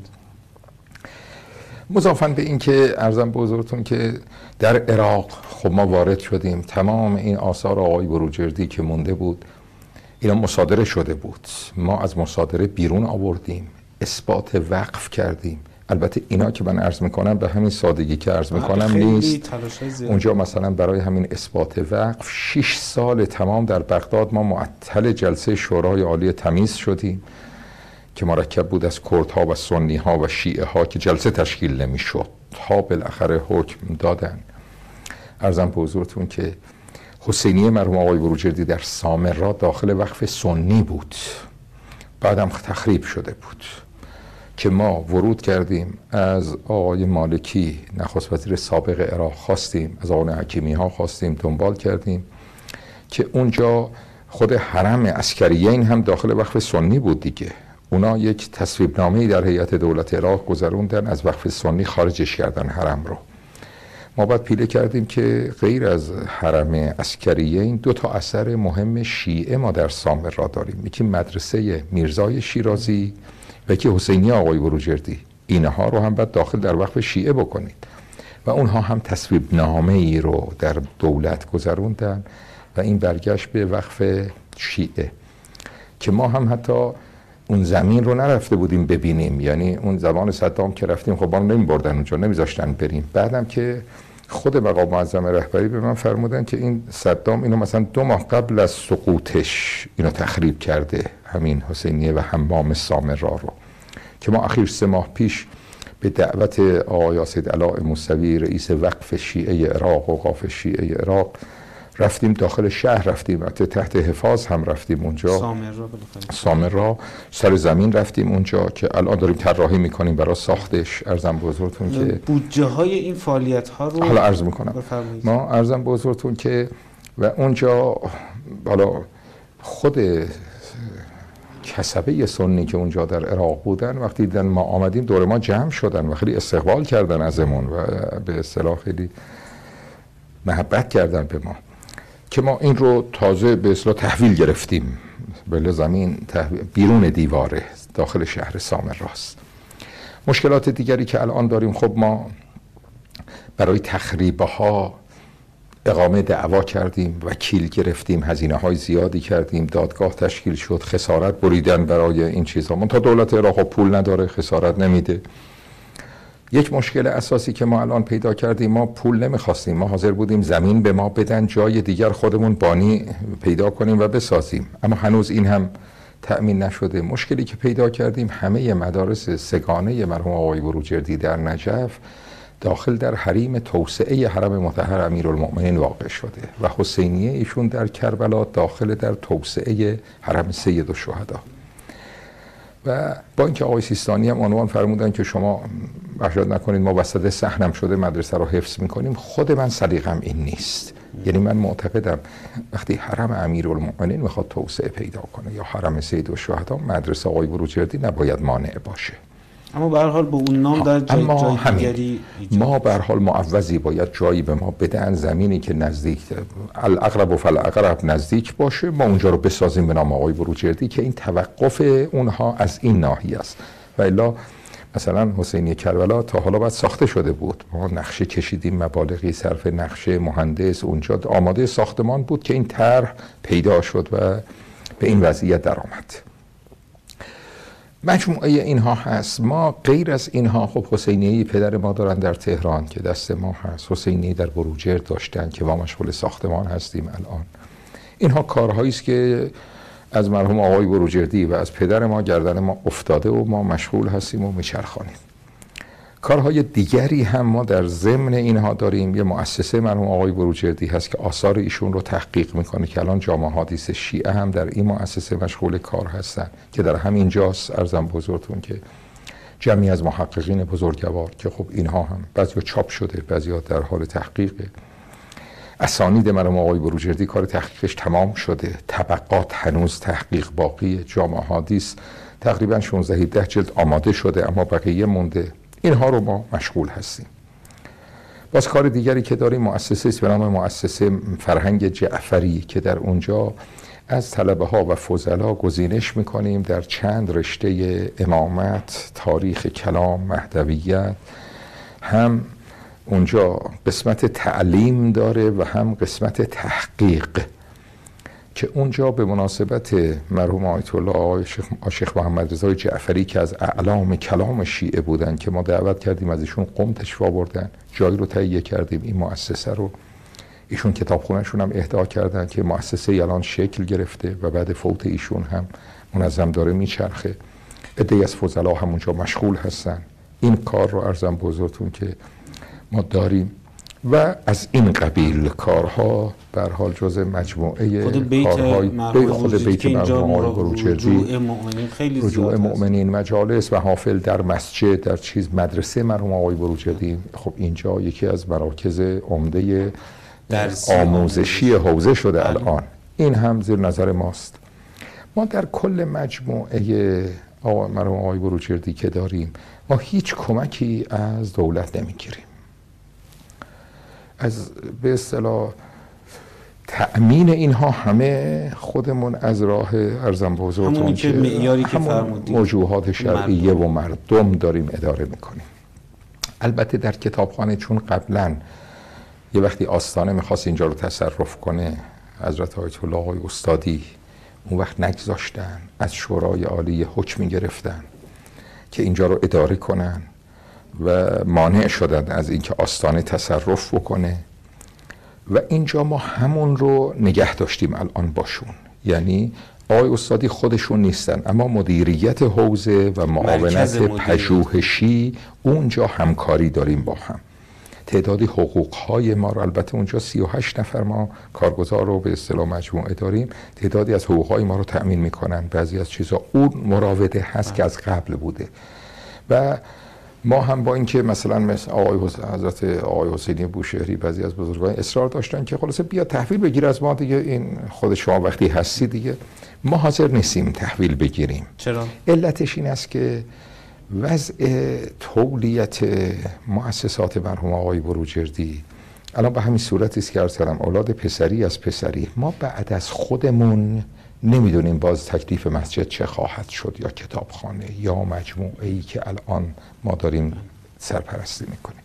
مضافاً به این که عرضم به حضورتون که در عراق خب ما وارد شدیم، تمام این آثار آقای بروجردی که مونده بود اینا مصادره شده بود، ما از مصادره بیرون آوردیم، اثبات وقف کردیم. البته اینا که من عرض میکنم به همین سادگی که عرض میکنم نیست. اونجا مثلا برای همین اثبات وقف 6 سال تمام در بغداد ما معطل جلسه شورای عالی تمیز شدیم که مرکب بود از کردها و سنی ها و شیعه ها که جلسه تشکیل نمیشد تا بالاخره حکم دادن. عرضم به حضورتون که حسینیه مرحوم آقای بروجردی در سامرا داخل وقف سنی بود، بعدم تخریب شده بود که ما ورود کردیم، از آقای مالکی نخست وزیر سابق عراق خواستیم، از آقای حکیمی ها خواستیم، دنبال کردیم که اونجا خود حرم عسکریین هم داخل وقف سنی بود دیگه. اونا یک تصویب نامه‌ای در هیئت دولت عراق گذروندن، از وقف سنی خارجش کردن حرم رو. ما بعد پیله کردیم که غیر از حرم عسکریین 2 تا اثر مهم شیعه ما در سامرا داریم، یکی مدرسه میرزای شیرازی و یکی حسینی آقای بروجردی. اینها رو هم باید داخل در وقف شیعه بکنید و اونها هم تصویب نامه‌ای رو در دولت گذروندن و این برگشت به وقف شیعه که ما هم حتی اون زمین رو نرفته بودیم ببینیم، یعنی اون زمان صدام که رفتیم خب ما نمی‌بردن اونجا، نمیذاشتن بریم. بعدم که خود مقام معظم رهبری به من فرمودن که این صدام اینو مثلا 2 ماه قبل از سقوطش اینو تخریب کرده، همین حسینیه و حمام سامرا رو، که ما اخیر 3 ماه پیش به دعوت آقای سید علاء موسوی رئیس وقف شیعه عراق و اوقاف شیعه عراق رفتیم داخل شهر، رفتیم تحت حفاظ هم رفتیم اونجا، سامرا سر زمین رفتیم اونجا که الان داریم طراحی میکنیم برای ساختش. عرضم به حضورتون که بودجه های این فعالیت ها رو حالا عرض میکنم ما، عرضم به حضورتون که و اونجا حالا خود کسبه سنی که اونجا در عراق بودن وقتی دیدن ما آمدیم دور ما جمع شدن و خیلی استقبال کردن ازمون و به اصطلاح خیلی محبت کردن به ما که ما این رو تازه به اصطلاح تحویل گرفتیم، بله زمین بیرون دیواره داخل شهر سامراست. مشکلات دیگری که الان داریم، خب ما برای تخریب ها اقامه دعوا کردیم، وکیل گرفتیم، هزینه های زیادی کردیم، دادگاه تشکیل شد، خسارت بریدن برای این چیزها، من تا دولت عراق پول نداره خسارت نمیده. یک مشکل اساسی که ما الان پیدا کردیم، ما پول نمیخواستیم، ما حاضر بودیم زمین به ما بدن جای دیگر خودمون بانی پیدا کنیم و بسازیم، اما هنوز این هم تأمین نشده. مشکلی که پیدا کردیم، همه مدارس سگانه مرحوم آقای بروجردی در نجف داخل در حریم توسعه حرم مطهر امیرالمؤمنین واقع شده و حسینیه ایشون در کربلا داخل در توسعه حرم سید الشهدا. و با اینکه آقای سیستانی هم عنوان فرمودن که شما وحشت نکنید ما وسط صحنم شده مدرسه رو حفظ میکنیم، خود من سلیقم این نیست. یعنی من معتقدم وقتی حرم امیرالمؤمنین میخواد توسعه پیدا کنه یا حرم سید الشهدا، مدرسه آقای بروجردی نباید مانع باشه. اما به هر حال با اون نام در جای دیگری ما به هر حال معوضی باید جایی به ما بدن، زمینی که نزدیک الاقرب و فالاقرب نزدیک باشه، ما اونجا رو بسازیم به نام آقای بروجردی که این توقف اونها از این ناحیه است. و الا مثلا حسینی کربلا تا حالا باید ساخته شده بود، ما نقشه کشیدیم، مبالغی صرف نقشه، مهندس اونجا آماده ساختمان بود که این طرح پیدا شد و به این وضعیت در آمد. مجموعه اینها هست. ما غیر از اینها خب حسینیه پدر ما دارن در تهران که دست ما هست، حسینیه در بروجرد داشتن که ما مشغول ساختمان هستیم الان. اینها کارهایی است که از مرحوم آقای بروجردی و از پدر ما گردن ما افتاده و ما مشغول هستیم و میچرخانیم. کارهای دیگری هم ما در ضمن اینها داریم. یه مؤسسه مرحوم آقای بروجردی هست که آثار ایشون رو تحقیق میکنه که الان جامعه حدیث شیعه هم در این مؤسسه مشغول کار هستن که در همین جاست. عرضم بزرگتون که جمعی از محققین بزرگوار که خب اینها هم بعضیا چاپ شده، بعضیا در حال تحقیقه. اسانید مرحوم آقای بروجردی کار تحقیقش تمام شده، طبقات هنوز تحقیق باقیه، جامع احادیث تقریبا 16-17 جلد آماده شده اما بقیه مونده. اینها رو ما مشغول هستیم. باز کار دیگری که داریم مؤسسه است به نام مؤسسه فرهنگ جعفری که در اونجا از طلبه ها و فضلا گزینش میکنیم در چند رشته امامت، تاریخ کلام، مهدویت. هم اونجا قسمت تعلیم داره و هم قسمت تحقیق که اونجا به مناسبت مرحوم آیت الله آقای شیخ محمد رضا جعفری که از اعلام کلام شیعه بودن که ما دعوت کردیم از ایشون قم تشریف آوردن، جایی رو تهیه کردیم این مؤسسه رو. ایشون کتابخونه‌شون هم اهدا کردن که مؤسسه الان شکل گرفته و بعد فوت ایشون هم منظم داره میچرخه. عده‌ای از فضلا هم اونجا مشغول هستن. این کار رو عرضم به حضورتون که ما داریم و از این قبیل کارها به هر حال جزء مجموعه کارهای خود بیت مرحوم آقای بروجردی، رجوع مؤمنین، مجالس و حافل در مسجد، در چیز مدرسه مرحوم آقای بروجردی. خب اینجا یکی از مراکز عمده آموزشی حوزه شده الان. این هم زیر نظر ماست. ما در کل مجموعه مرحوم آقای بروجردی که داریم ما هیچ کمکی از دولت نمیگیریم. از به اصطلاح تأمین اینها همه خودمون از راه ارزم به حضورتون که معیاری که فرمودید موضوعات شرعیه و مردم داریم اداره میکنیم. البته در کتابخانه چون قبلا یه وقتی آستانه میخواست اینجا رو تصرف کنه حضرت آیت الله آقای استادی اون وقت نگذاشتن، از شورای عالی حکمی گرفتن که اینجا رو اداره کنن و مانع شدن از اینکه آستانه تصرف بکنه و اینجا ما همون رو نگه داشتیم الان باشون. یعنی آقای استادی خودشون نیستن اما مدیریت حوزه و معاونت پژوهشی اونجا همکاری داریم با هم. تعدادی حقوقهای ما رو البته اونجا 38 نفر ما کارگزار رو به اصطلاح مجموعه داریم، تعدادی از حقوقهای ما رو تأمین میکنن. بعضی از چیزا اون مراوده هست که از قبل بوده و ما هم با اینکه مثلا حضرت آقای حسینی بوشهری بعضی از بزرگان اصرار داشتن که خلاصه بیا تحویل بگیر از ما دیگه، این خود شما وقتی هستی دیگه، ما حاضر نیستیم تحویل بگیریم. چرا؟ علتش این است که وضع تولیت مؤسسات مرحوم آقای بروجردی الان به همین صورتی است که عرض کردم، اولاد پسری از پسری. ما بعد از خودمون نمیدونیم باز تکلیف مسجد چه خواهد شد یا کتابخانه یا مجموعه‌ای که الان ما داریم سرپرستی میکنیم.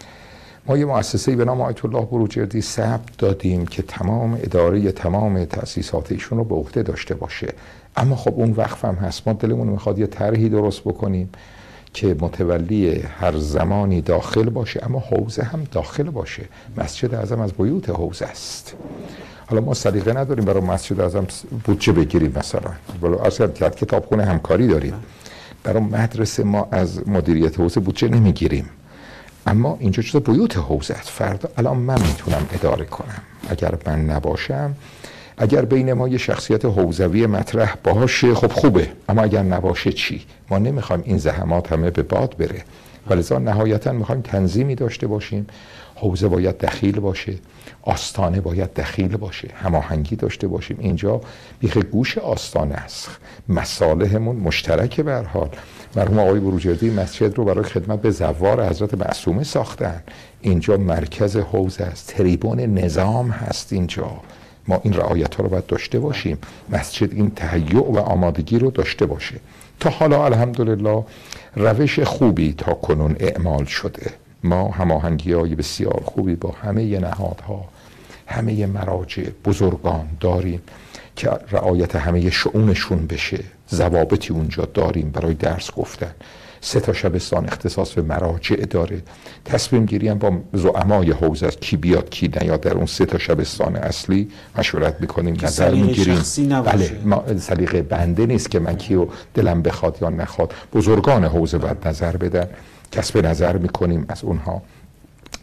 ما یه مؤسسه‌ای به نام آیت الله بروجردی ثبت دادیم که تمام اداره تمام تأسیسات ایشون رو به عهده داشته باشه، اما خب اون وقف هم هست. ما دلمون میخواد یه طرحی درست بکنیم که متولی هر زمانی داخل باشه اما حوزه هم داخل باشه. مسجد اعظم از بیوت حوزه است. حالا ما سلیقه نداریم برای مسجد اعظم بودجه بگیریم، مثلا ولی اصلا کتابخونه همکاری داریم. برای مدرسه ما از مدیریت حوزه بودجه نمیگیریم، اما اینجا چیز بیوت حوزه است. فردا الان من میتونم اداره کنم، اگر من نباشم، اگر بین ما یه شخصیت حوزوی مطرح باشه خب خوبه، اما اگر نباشه چی؟ ما نمیخوایم این زحمات همه به باد بره، ولذا نهایتا میخوایم تنظیمی داشته باشیم. حوزه باید دخیل باشه، آستانه باید دخیل باشه، هماهنگی داشته باشیم. اینجا بیخ گوش آستانه است، مصالحمون مشترکه. به هر حال مرحوم آقای بروجردی مسجد رو برای خدمت به زوار حضرت معصومه ساختن. اینجا مرکز حوزه است، تریبون نظام هست اینجا. ما این رعایت ها رو باید داشته باشیم. مسجد این تهیع و آمادگی رو داشته باشه. تا حالا الحمدلله روش خوبی تا کنون اعمال شده. ما هماهنگی های بسیار خوبی با همه نهادها، همه مراجع بزرگان داریم که رعایت همه شؤونشون بشه. ضوابطی اونجا داریم برای درس گفتن. 3 شبستان اختصاص به مراجع داره. تصمیم گیری هم با زعمای حوزه است، کی بیاد کی نیاد. در اون 3 شبستان اصلی مشورت میکنیم، نظر میگیریم. بله، ما سلیقه بنده نیست که من کیو دلم بخواد یا نخواد. بزرگان حوزه باید نظر بدن، کسب نظر میکنیم از اونها.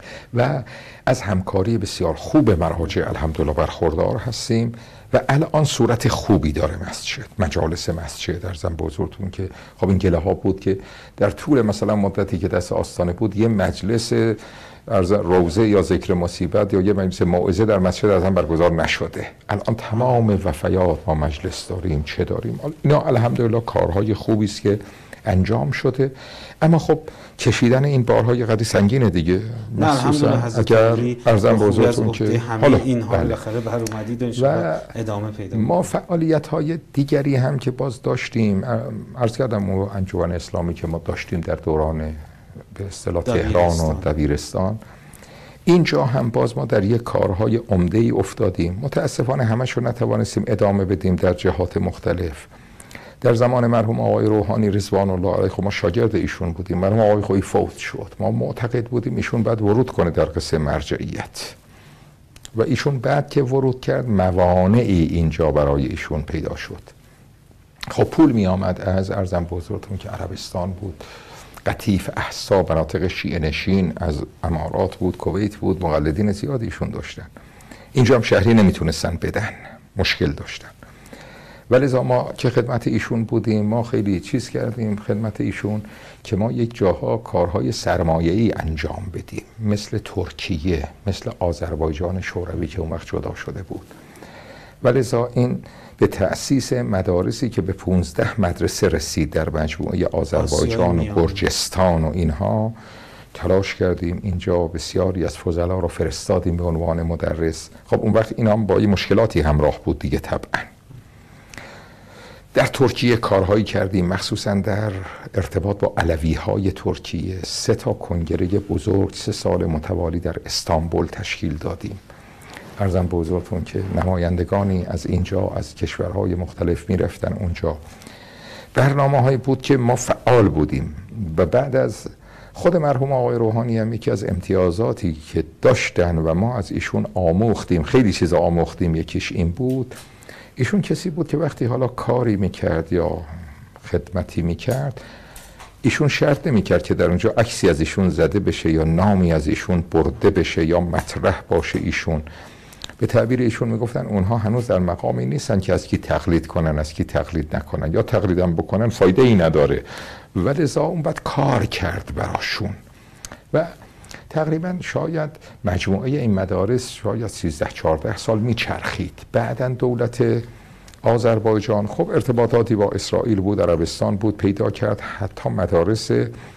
و از همکاری بسیار خوب مراجع الحمدلله برخوردار هستیم و الان صورت خوبی داره مسجد، مجالس مسجد. ارزم بزرگتون که خب این گله ها بود که در طول مثلا مدتی که دست آستانه بود یه مجلس روزه یا ذکر مصیبت یا یه مجلس موعظه در مسجد از هم برگزار نشده. الان تمام وفیات ما مجلس داریم، چه داریم. اینا الحمدلله کارهای خوبی است که انجام شده، اما خب کشیدن این بارهای قدری سنگینه دیگه. مخصوصا اگر ارزم بزرگتون که حالا اینها بالاخره بر اومدید انشاءالله ادامه پیدا ما فعالیت‌های دیگری هم که باز داشتیم، عرض کردم اون انجمن اسلامی که ما داشتیم در دوران به اصطلاح تهران و دبیرستان، اینجا هم باز ما در یک کارهای عمده‌ای افتادیم. متاسفانه همش رو نتوانستیم ادامه بدیم در جهات مختلف. در زمان مرحوم آقای روحانی رضوان الله علیه ما شاگرد ایشون بودیم. مرحوم آقای خویی فوت شد، ما معتقد بودیم ایشون بعد ورود کنه در قصه مرجعیت و ایشون بعد که ورود کرد موانعی اینجا برای ایشون پیدا شد. خب پول می آمد از ارزم بزرگتون که عربستان بود، قطیف احسا مناطق شیعه نشین از امارات بود، کویت بود، مقلدین زیادی ایشون داشتن. اینجا هم شهری نمیتونستن بدن، مشکل داشتن. ولذا ما که خدمت ایشون بودیم، ما خیلی چیز کردیم خدمت ایشون که ما یک جاها کارهای سرمایه‌ای انجام بدیم، مثل ترکیه، مثل آذربایجان شوروی که اون وقت جدا شده بود. ولذا این به تأسیس مدارسی که به 15 مدرسه رسید در مجموعه آذربایجان و گرجستان و اینها، تلاش کردیم اینجا بسیاری از فضلا رو فرستادیم به عنوان مدرس. خب اون وقت اینا هم با یه مشکلاتی همراه بود دیگه طبعا. در ترکیه کارهایی کردیم، مخصوصا در ارتباط با علوی‌های ترکیه. 3 تا کنگره بزرگ 3 سال متوالی در استانبول تشکیل دادیم. عرضم بزرگتون که نمایندگانی از اینجا از کشورهای مختلف میرفتن اونجا. برنامه‌هایی بود که ما فعال بودیم و بعد از خود مرحوم آقای روحانی هم یکی از امتیازاتی که داشتن و ما از ایشون آموختیم، خیلی چیزا آموختیم، یکیش این بود ایشون کسی بود که وقتی حالا کاری میکرد یا خدمتی میکرد، ایشون شرط نمیکرد که در اونجا عکسی از ایشون زده بشه یا نامی از ایشون برده بشه یا مطرح باشه. ایشون به تعبیر ایشون میگفتن اونها هنوز در مقامی نیستن که از کی تقلید کنن از کی تقلید نکنن، یا تقلیدم بکنن فایده ای نداره. ولذا اون بعد کار کرد براشون و تقریبا شاید مجموعه این مدارس شاید 13-14 سال میچرخید. بعداً دولت آذربایجان خب ارتباطاتی با اسرائیل بود، عربستان بود، پیدا کرد حتی مدارس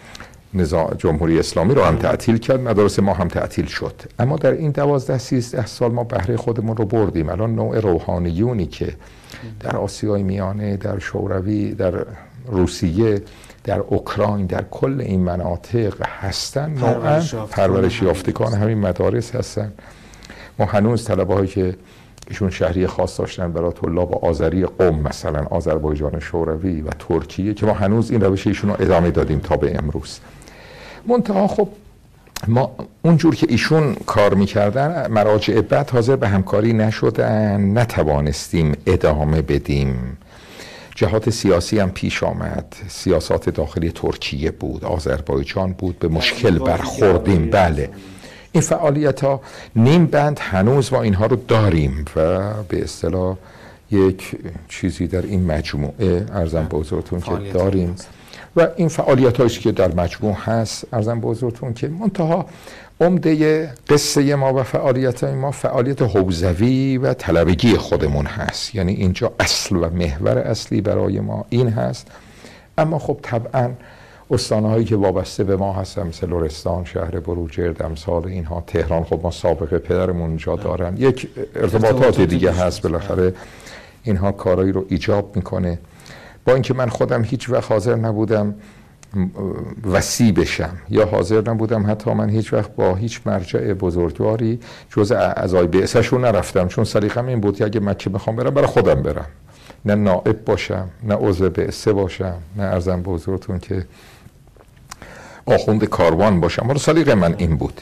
جمهوری اسلامی رو هم تعطیل کرد، مدارس ما هم تعطیل شد. اما در این 12-13 سال ما بهره خودمون رو بردیم. الان نوع روحانیونی که در آسیای میانه، در شوروی، در روسیه، در اوکراین، در کل این مناطق هستن، نوعا پرورش یافتگان همین مدارس هستن. ما هنوز طلبه‌هایی که ایشون شهری خاص داشتن برای طلاب آذری قم، مثلا آذربایجان شوروی و ترکیه، که ما هنوز این روش ایشون رو ادامه دادیم تا به امروز. منتها خب ما اونجور که ایشون کار میکردن مراجع بعد حاضر به همکاری نشدن، نتوانستیم ادامه بدیم. جهات سیاسی هم پیش آمد، سیاسات داخلی ترکیه بود، آذربایجان بود، به مشکل برخوردیم. بله این فعالیت ها نیم بند هنوز ما اینها رو داریم و به اصطلاح یک چیزی در این مجموعه ارزم بزرگتون که داریم و این فعالیت هاییست که در مجموع هست. ارزم بزرگتون که منتها عمده قصه ما و فعالیت های ما فعالیت حوزوی و طلبگی خودمون هست، یعنی اینجا اصل و محور اصلی برای ما این هست. اما خب طبعا استانهایی که وابسته به ما هستن مثل لرستان، شهر بروجرد، امثال اینها، تهران، خب ما سابقه پدرمون اونجا دارن، یک ارتباطات دیگه هست، بالاخره اینها کارایی رو ایجاب میکنه. با اینکه من خودم هیچ وقت حاضر نبودم وسیع بشم یا حاضر نبودم حتی من هیچ وقت با هیچ مرجع بزرگواری جز اعضای بعثه‌شون نرفتم، چون سلیقه‌م این بود که اگه مکه بخوام برم برای خودم برم، نه نائب باشم، نه عضو بعثه باشم، نه ارزم بزرگتون که آخوند کاروان باشم. حالا سلیقه من این بود.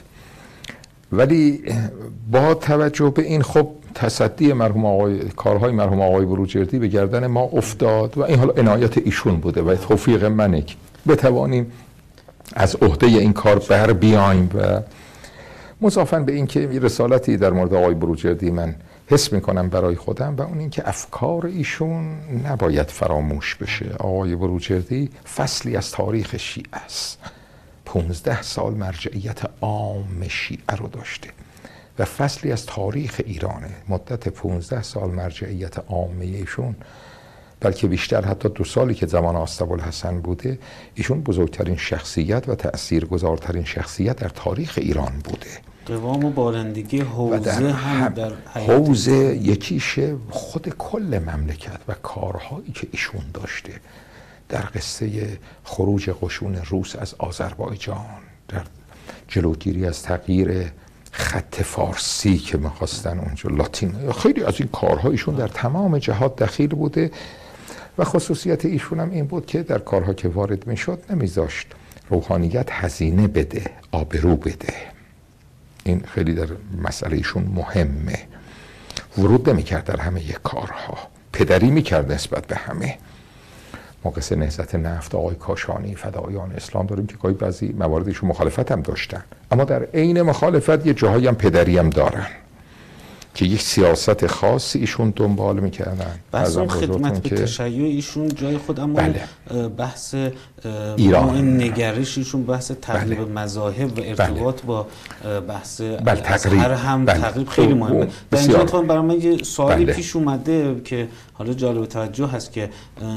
ولی با توجه به این خب تصدی مرحوم آقای کارهای مرحوم آقای بروجردی به گردن ما افتاد و این حالا عنایت ایشون بوده و توفیق منه که بتوانیم از عهده این کار بر بیایم و مضافاً به این که یه رسالتی در مورد آقای بروجردی من حس میکنم برای خودم و اون این که افکار ایشون نباید فراموش بشه. آقای بروجردی فصلی از تاریخ شیعه است. 15 سال مرجعیت عام شیعه رو داشته و فصلی از تاریخ ایرانه. مدت 15 سال مرجعیت عامه ایشون، بلکه بیشتر، حتی 2 سالی که زمان آستاب‌الحسن بوده، ایشون بزرگترین شخصیت و تأثیرگذارترین شخصیت در تاریخ ایران بوده. قوام و بارندگی حوزه هم در حوزه یکیشه خود کل مملکت و کارهایی که ایشون داشته در قصه خروج قشون روس از آذربایجان، در جلوگیری از تغییر خط فارسی که می‌خواستن اونجا لاتین، خیلی از این کارها ایشون در تمام جهات دخیل بوده و خصوصیت ایشون هم این بود که در کارها که وارد میشد نمیذاشت روحانیت هزینه بده، آبرو بده. این خیلی در مسئله ایشون مهمه. ورود نمی‌کرد در همه کارها، پدری می‌کرد نسبت به همه. ما قصه نهضت نفت آقای کاشانی فدایان اسلام داریم که گاهی بعضی مواردشون مخالفت هم داشتن، اما در عین مخالفت یه جاهایی هم پدری هم دارن که یک سیاست خاصی ایشون دنبال میکردن. بحث اون خدمت به تشیع ایشون جای خود، اما بله. بحث ایران نگرش ایشون، بحث تقریب بله. مذاهب و ارتباط بله. با بحث تقریب هم بله. تقریب خیلی مهمه. در اینجا برای من یه سوالی بله. پیش اومده که حالا جالب توجه هست که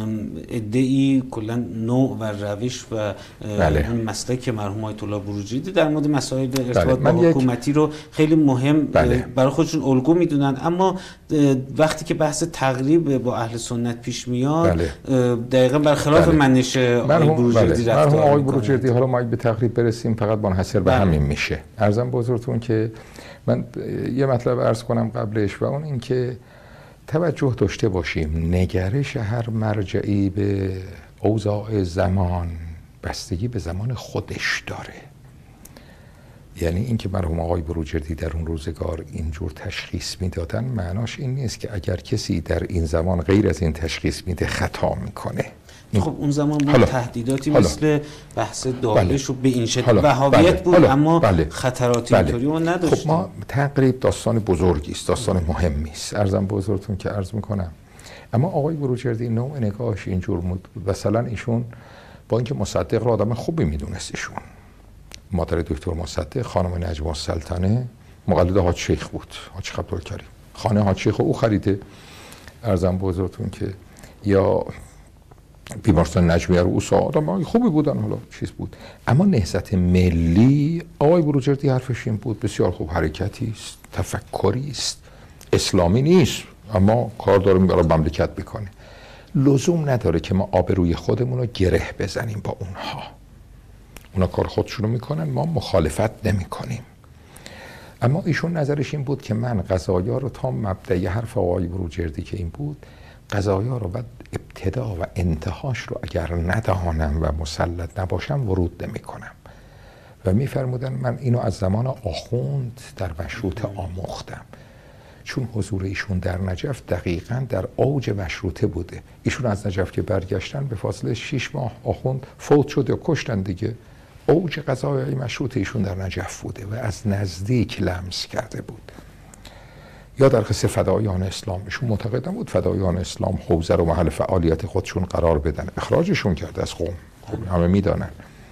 ادعی کلا نوع و روش و بله. اون مسلک مرحوم آیت الله بروجردی در مورد مسائل ارتباط بله. با حکومتی رو خیلی مهم بله. برای خودشون الگو میدونن، اما وقتی که بحث تقریب با اهل سنت پیش میاد بله. دقیقا برخلاف بله. منش آقای بروجردی بله. مرحوم آقای بروجردی، حالا ما به تقریب برسیم فقط منحصر به همین میشه. عرضم بزرگتون که من یه مطلب عرض کنم قبلش و اون این که توجه داشته باشیم نگرش هر مرجعی به اوضاع زمان بستگی به زمان خودش داره. یعنی اینکه مرحوم آقای بروجردی در اون روزگار اینجور تشخیص میدادن معناش این نیست که اگر کسی در این زمان غیر از این تشخیص میده خطا میکنه. خب اون زمان بود تهدیداتی مثل بحث داعش و به این شکل وهابیت بود، اما خطراتی اینطوری ما نداشتیم. خب ما تقریب داستان بزرگی است، داستان مهمی است. عرضم بزرگتون که عرض میکنم. اما آقای بروجردی نوع نگاهش اینجور بود. مثلا ایشون با اینکه مصدق را آدم خوبی میدونست، ایشون مادر دکتر مصدق خانم نجم السلطنه مقلد حاج شیخ بود، حاج عبدالکریم، خانه حاج شیخ او خریده. عرضم بزرگتون که یا بیمارستان نجمیه رو اوسا آدم خوبی بودن، حالا چیز بود. اما نهضت ملی آقای بروجردی حرفش این بود بسیار خوب، حرکتی است، تفکری است، اسلامی نیست اما کار داریم برای مملکت بکنه. لزوم نداره که ما آبروی خودمون رو گره بزنیم با اونها. اونا کار خودشونو میکنن، ما مخالفت نمیکنیم. اما ایشون نظرش این بود که من قضایا رو تا مبدأ حرف آقای بروجردی که این بود، قضایا رو بعد ابتدا و انتهاش رو اگر ندانم و مسلط نباشم ورود نمی کنم. و میفرمودن من اینو از زمان آخوند در مشروطه آموختم، چون حضور ایشون در نجف دقیقاً در اوج مشروطه بوده. ایشون از نجف که برگشتن به فاصله 6 ماه آخوند فوت شد یا کشتن دیگه. اوج قضایای مشروطه ایشون در نجف بوده و از نزدیک لمس کرده بود. یا در قصه فدایان اسلام، ایشون معتقد بود فدایان اسلام حوزه رو محل فعالیت خودشون قرار بدن، اخراجشون کرد از قوم، همه میدانن.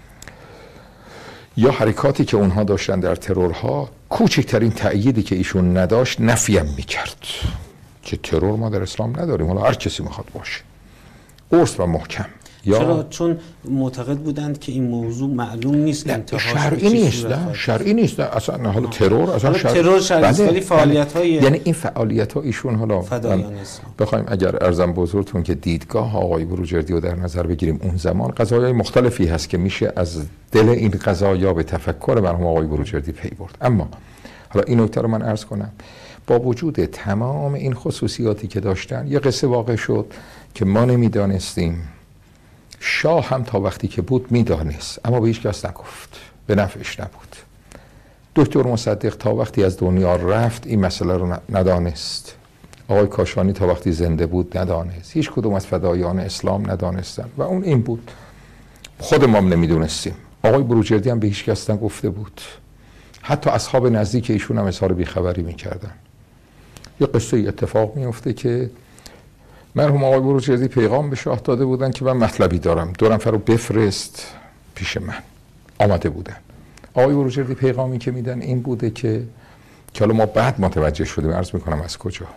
یا حرکاتی که اونها داشتن در ترورها، کوچکترین تأییدی که ایشون نداشت نفیم میکرد که ترور ما در اسلام نداریم، حالا هر کسی میخواد باشه، قرص و محکم. چرا؟ چون معتقد بودند که این موضوع معلوم نیست انتهاش شرعی نیست، نه شرعی نیست، نه اصلا حالا ترور اصلا ترور شرعی، ولی فعالیت‌های یعنی این فعالیت‌ها ایشون حالا فدایان اسلام بخوایم اگر ارزم بزرگتون که دیدگاه آقای بروجردی رو در نظر بگیریم، اون زمان قضایای مختلفی هست که میشه از دل این قضایا به تفکر مرحوم آقای بروجردی پی برد. اما حالا این نکته رو من عرض کنم، با وجود تمام این خصوصیاتی که داشتن یه قصه واقع شد که ما نمیدانستیم. شاه هم تا وقتی که بود میدانست اما به هیچ کس نگفت، به نفعش نبود. دکتر مصدق تا وقتی از دنیا رفت این مسئله رو ندانست. آقای کاشانی تا وقتی زنده بود ندانست. هیچ کدوم از فدایان اسلام ندانستن و اون این بود. خود ما هم نمیدونستیم. آقای بروجردی هم به هیچ کس نگفته بود. حتی اصحاب نزدیک ایشون هم اظهار بیخبری میکردن. یه قصه اتفاق میفته که مرحوم آقای بروجردی پیغام به شاه داده بودن که من مطلبی دارم، 2 نفر رو بفرست پیش من. آمده بودن. آقای بروجردی پیغامی که میدن این بوده که حالا ما بعد متوجه شدیم، عرض میکنم از کجا.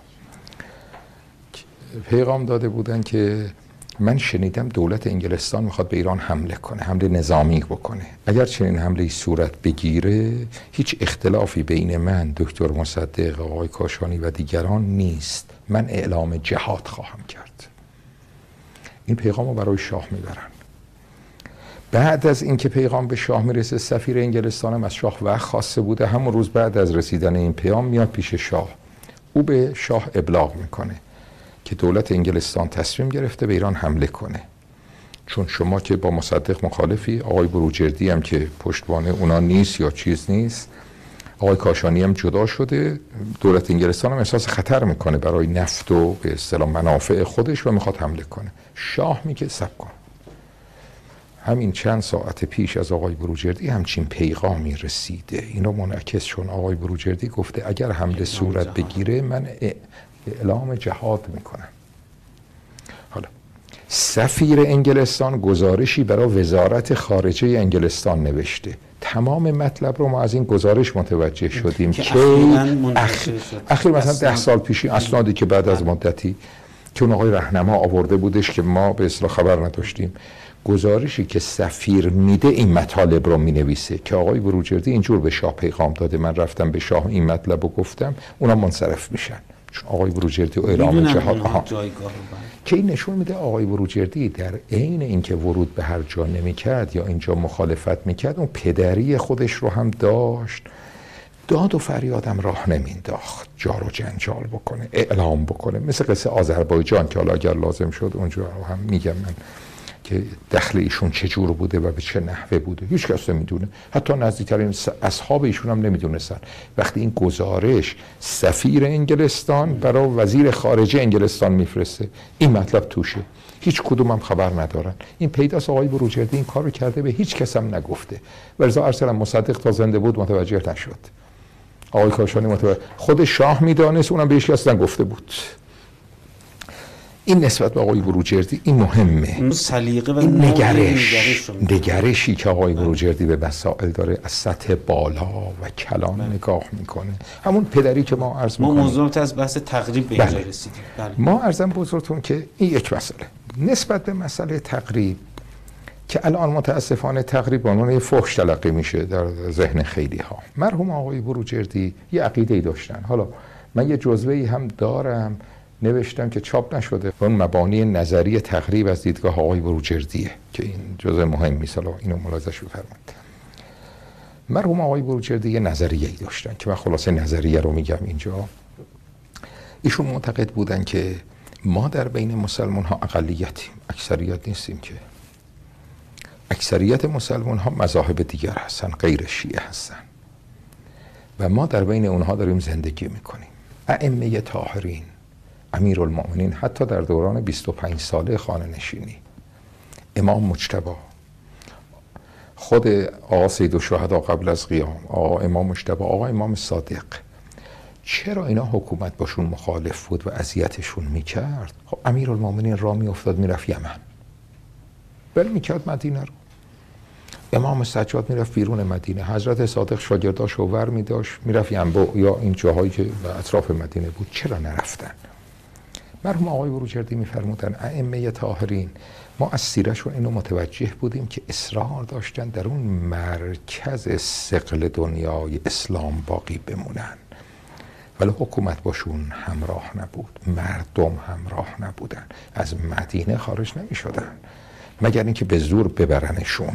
پیغام داده بودن که من شنیدم دولت انگلستان میخواد به ایران حمله کنه، حمله نظامی بکنه. اگر چنین حمله صورت بگیره هیچ اختلافی بین من، دکتر مصدق، آقای کاشانی و دیگران نیست. من اعلام جهاد خواهم کرد. این پیغام رو برای شاه میبرن. بعد از اینکه پیغام به شاه میرسه، سفیر انگلستان هم از شاه وقت خواسته بوده. همون روز بعد از رسیدن این پیام میاد پیش شاه. او به شاه ابلاغ میکنه که دولت انگلستان تصمیم گرفته به ایران حمله کنه. چون شما که با مصدق مخالفی، آقای بروجردی هم که پشتوانه اونا نیست یا چیز نیست، آقای کاشانی هم جدا شده، دولت انگلستان هم احساس خطر میکنه برای نفت و به اصطلاح منافع خودش و میخواد حمله کنه. شاه میگه صبر کن. همین چند ساعت پیش از آقای بروجردی همچین پیغامی رسیده. اینو منعکس، چون آقای بروجردی گفته اگر حمله صورت بگیره من اعلام جهاد میکنم. حالا سفیر انگلستان گزارشی برای وزارت خارجه انگلستان نوشته. تمام مطلب رو ما از این گزارش متوجه شدیم که اخیر مثلا 10 سال پیشی اسنادی که بعد از مدتی که اون آقای رهنما آورده بودش که ما به اصطلاح خبر نداشتیم، گزارشی که سفیر میده این مطالب رو مینویسه که آقای بروجردی اینجور به شاه پیغام داده، من رفتم به شاه این مطلب رو گفتم، اونا منصرف میشن. چون آقای بروجردی و اعلام جهاد که این نشون میده آقای بروجردی در عین اینکه ورود به هر جا نمیکرد یا اینجا مخالفت میکرد، اون پدری خودش رو هم داشت. داد و فریادم راه نمینداخت، جار و جنجال بکنه، اعلام بکنه، مثل قصه آذربایجان که حالا اگر لازم شد اونجا هم میگم من که دخل ایشون چه جور بوده و به چه نحوه بوده. هیچ کس نمیدونه، حتی نزدیکترین اصحاب ایشون هم نمیدونستن. وقتی این گزارش سفیر انگلستان برای وزیر خارجه انگلستان میفرسته، این مطلب توشه، هیچ کدوم هم خبر ندارن. این پیداست آقای بروجردی این کارو کرده، به هیچ کس هم نگفته. ورزا ارسلان مصدق تا زنده بود متوجه نشد. آقای کاشانی متوجه، خود شاه میدانست، اونم به هیچ کس نگفته بود. این نسبت به آقای بروجردی این مهمه. سلیقه و این نگرشی که آقای بروجردی به مسائل داره از سطح بالا و کلان نگاه میکنه. همون پدری که ما عرض میکنیم. ما موضوعات از بحث تقریب به اینجا رسیدیم. ما عرضم بزرگتون که این یک مسئله. نسبت به مسئله تقریب که الان متاسفانه تقریب به عنوان فحش تلقی میشه در ذهن خیلی ها. مرحوم آقای بروجردی یه عقیده‌ای داشتن. حالا من یه جزوه‌ای هم دارم نوشتم که چاپ نشده، اون مبانی نظری تقریب از دیدگاه آقای بروجردیه که این جزء مهمی مثلا اینو ملاحظه‌اش بفرمایید. مرحوم آقای بروجردی یه نظریه‌ای داشتن که من خلاصه نظریه رو میگم اینجا. ایشون معتقد بودن که ما در بین مسلمان ها اقلیتیم، اکثریت نیستیم. که اکثریت مسلمان ها مذاهب دیگر هستن، غیر شیعه هستن و ما در بین اونها داریم زندگی میکنیم. ائمه طاهرین، امیرالمؤمنین، حتی در دوران 25 ساله خانه نشینی، امام مجتبی، خود آقا سید الشهدا قبل از قیام، آقا امام مجتبی، آقا امام صادق، چرا اینا حکومت باشون مخالف بود و اذیتشون میکرد؟ خب امیرالمؤمنین راه میافتاد میرفت یمن، بل میکرد مدینه رو. امام سجاد میرفت بیرون مدینه، حضرت صادق شاگرداش ور میداشت میرفت ینبع یا این جاهایی که به اطراف مدینه بود. چرا نرفتن؟ مرحوم آقای بروجردی میفرمودن ائمه طاهرین، ما از سیرشون اینو متوجه بودیم که اصرار داشتن در اون مرکز ثقل دنیای اسلام باقی بمونن، ولی حکومت باشون همراه نبود، مردم همراه نبودن، از مدینه خارج نمی شدن مگر اینکه به زور ببرنشون.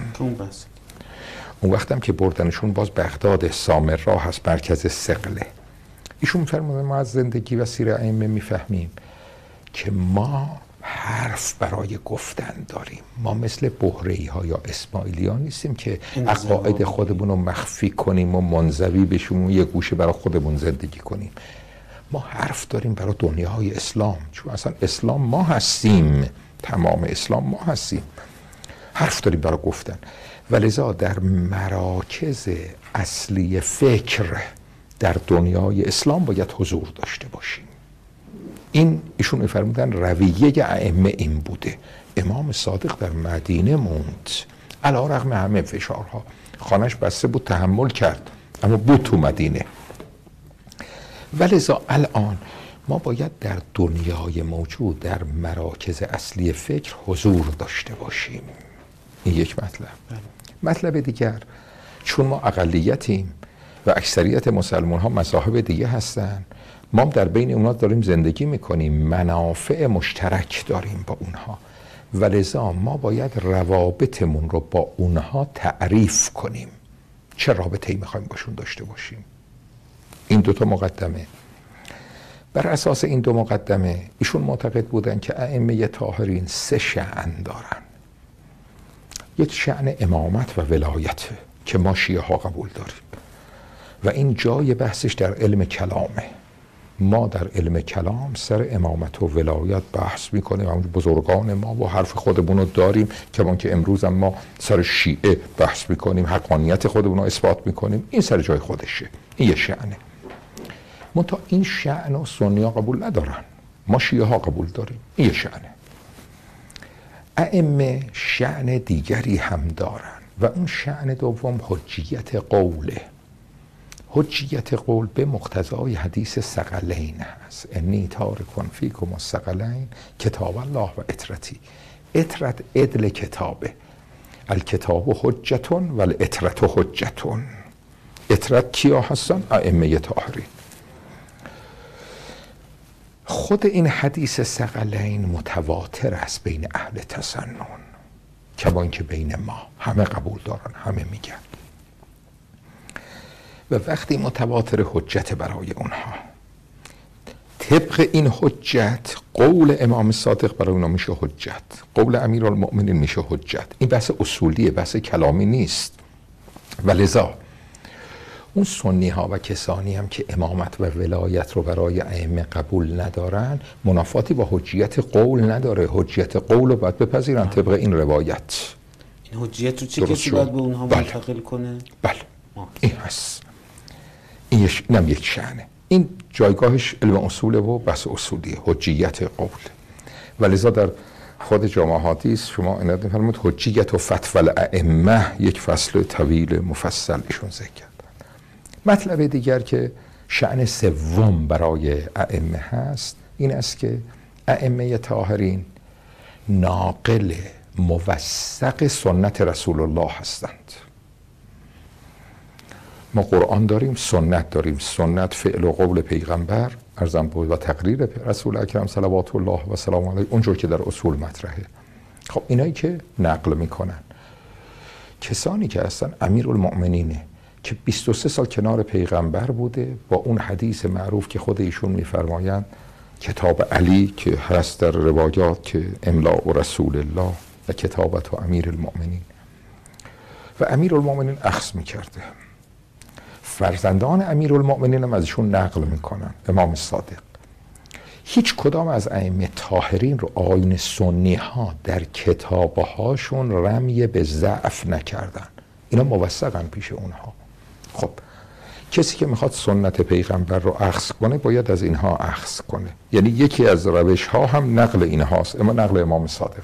اون وقتم که بردنشون باز بغداد سامرا هست، مرکز ثقله. ایشون فرمودن ما از زندگی و سیر ائمه میفهمیم که ما حرف برای گفتن داریم. ما مثل بحره‌ای ها یا اسماعیلی ها نیستیم که عقاید خودمون رو مخفی کنیم و منزوی بشیم و یه گوشه برای خودمون زندگی کنیم. ما حرف داریم برای دنیای اسلام، چون اصلا اسلام ما هستیم، تمام اسلام ما هستیم. حرف داریم برای گفتن و لذا در مراکز اصلی فکر در دنیای اسلام باید حضور داشته باشیم. این ایشون می‌فرمودن رویه ائمه این بوده. امام صادق در مدینه موند علی‌رغم همه فشارها، خانه‌اش بسته بود، تحمل کرد، اما بود تو مدینه. ولذا الان ما باید در دنیای موجود در مراکز اصلی فکر حضور داشته باشیم. این یک مطلب. مطلب دیگر، چون ما اقلیتیم و اکثریت مسلمان ها مذاهب دیگه هستن، ما در بین اونها داریم زندگی میکنیم، منافع مشترک داریم با اونها، ولذا ما باید روابطمون رو با اونها تعریف کنیم. چه رابطه‌ای میخوایم باشون داشته باشیم؟ این دوتا مقدمه. بر اساس این دو مقدمه ایشون معتقد بودن که ائمه طاهرین 3 شأن دارن. یک شأن امامت و ولایت که ما شیعه ها قبول داریم و این جای بحثش در علم کلامه. ما در علم کلام سر امامت و ولایت بحث میکنیم، همون بزرگان ما و حرف خودمون رو داریم، کمان که امروز هم ما سر شیعه بحث میکنیم، حقانیت خودمون رو اثبات میکنیم. این سر جای خودشه، این یه شأنه. منتها این شأن و سنی ها قبول ندارن، ما شیعه ها قبول داریم. این یه شأنه. ائمه شأن دیگری هم دارن و اون شأن دوم حجیت قوله. حجیت قول به مقتضای حدیث ثقلین هست. انی تارک فیکم الثقلین کتاب الله و اطرتی. اطرت عدل کتابه، الکتاب حجتون و الاطرت حجتون. اطرت کیا هستن؟ ائمه طاهرین. خود این حدیث ثقلین متواتر است بین اهل تسنن، کمان که بین ما همه قبول دارن، همه میگن. و وقتی متواتر حجت برای اونها، طبق این حجت قول امام صادق برای اونها میشه حجت، قول امیرالمؤمنین میشه حجت. این بحث اصولیه، بحث کلامی نیست. و لذا اون سنی ها و کسانی هم که امامت و ولایت رو برای ائمه قبول ندارن، منافاتی با حجیت قول نداره. حجیت قول رو باید بپذیرن طبق این روایت. این حجیت رو چه کسی باید به اونها منتقل کنه؟ بله این هست. اینم یک شأنه. این جایگاهش علم اصوله و بحث اصولیه، حجیت قول. و لذا در خود جامع حدیث شما عنایت می‌فرمایید حجیت و فتوی الائمه، یک فصل طویل مفصل ایشون ذکر کردن. مطلب دیگر که شأن سوم برای ائمه هست این است که ائمه طاهرین ناقل موثق سنت رسول الله هستند. ما قرآن داریم، سنت داریم. سنت فعل و قول پیغمبر ارزم بود و تقریر رسول اکرم صلوات الله و سلام علیه، اونجور که در اصول مطرحه. خب اینایی که نقل میکنن، کسانی که هستن امیرالمؤمنینه که 23 سال کنار پیغمبر بوده، با اون حدیث معروف که خود ایشون میفرمایند کتاب علی که هست در روایات که املاء و رسول الله و کتابت و امیرالمؤمنین، و امیرالمؤمنین اخذ میکرده. فرزندان امیرالمؤمنین هم ازشون نقل میکنن. امام صادق هیچ کدام از ائمه طاهرین رو آیین سنی ها در کتابهاشون رمی به ضعف نکردن. اینا موثقن پیش اونها. خب کسی که میخواد سنت پیغمبر رو اخذ کنه باید از اینها اخذ کنه. یعنی یکی از روش ها هم نقل اینهاست، اما نقل امام صادقه.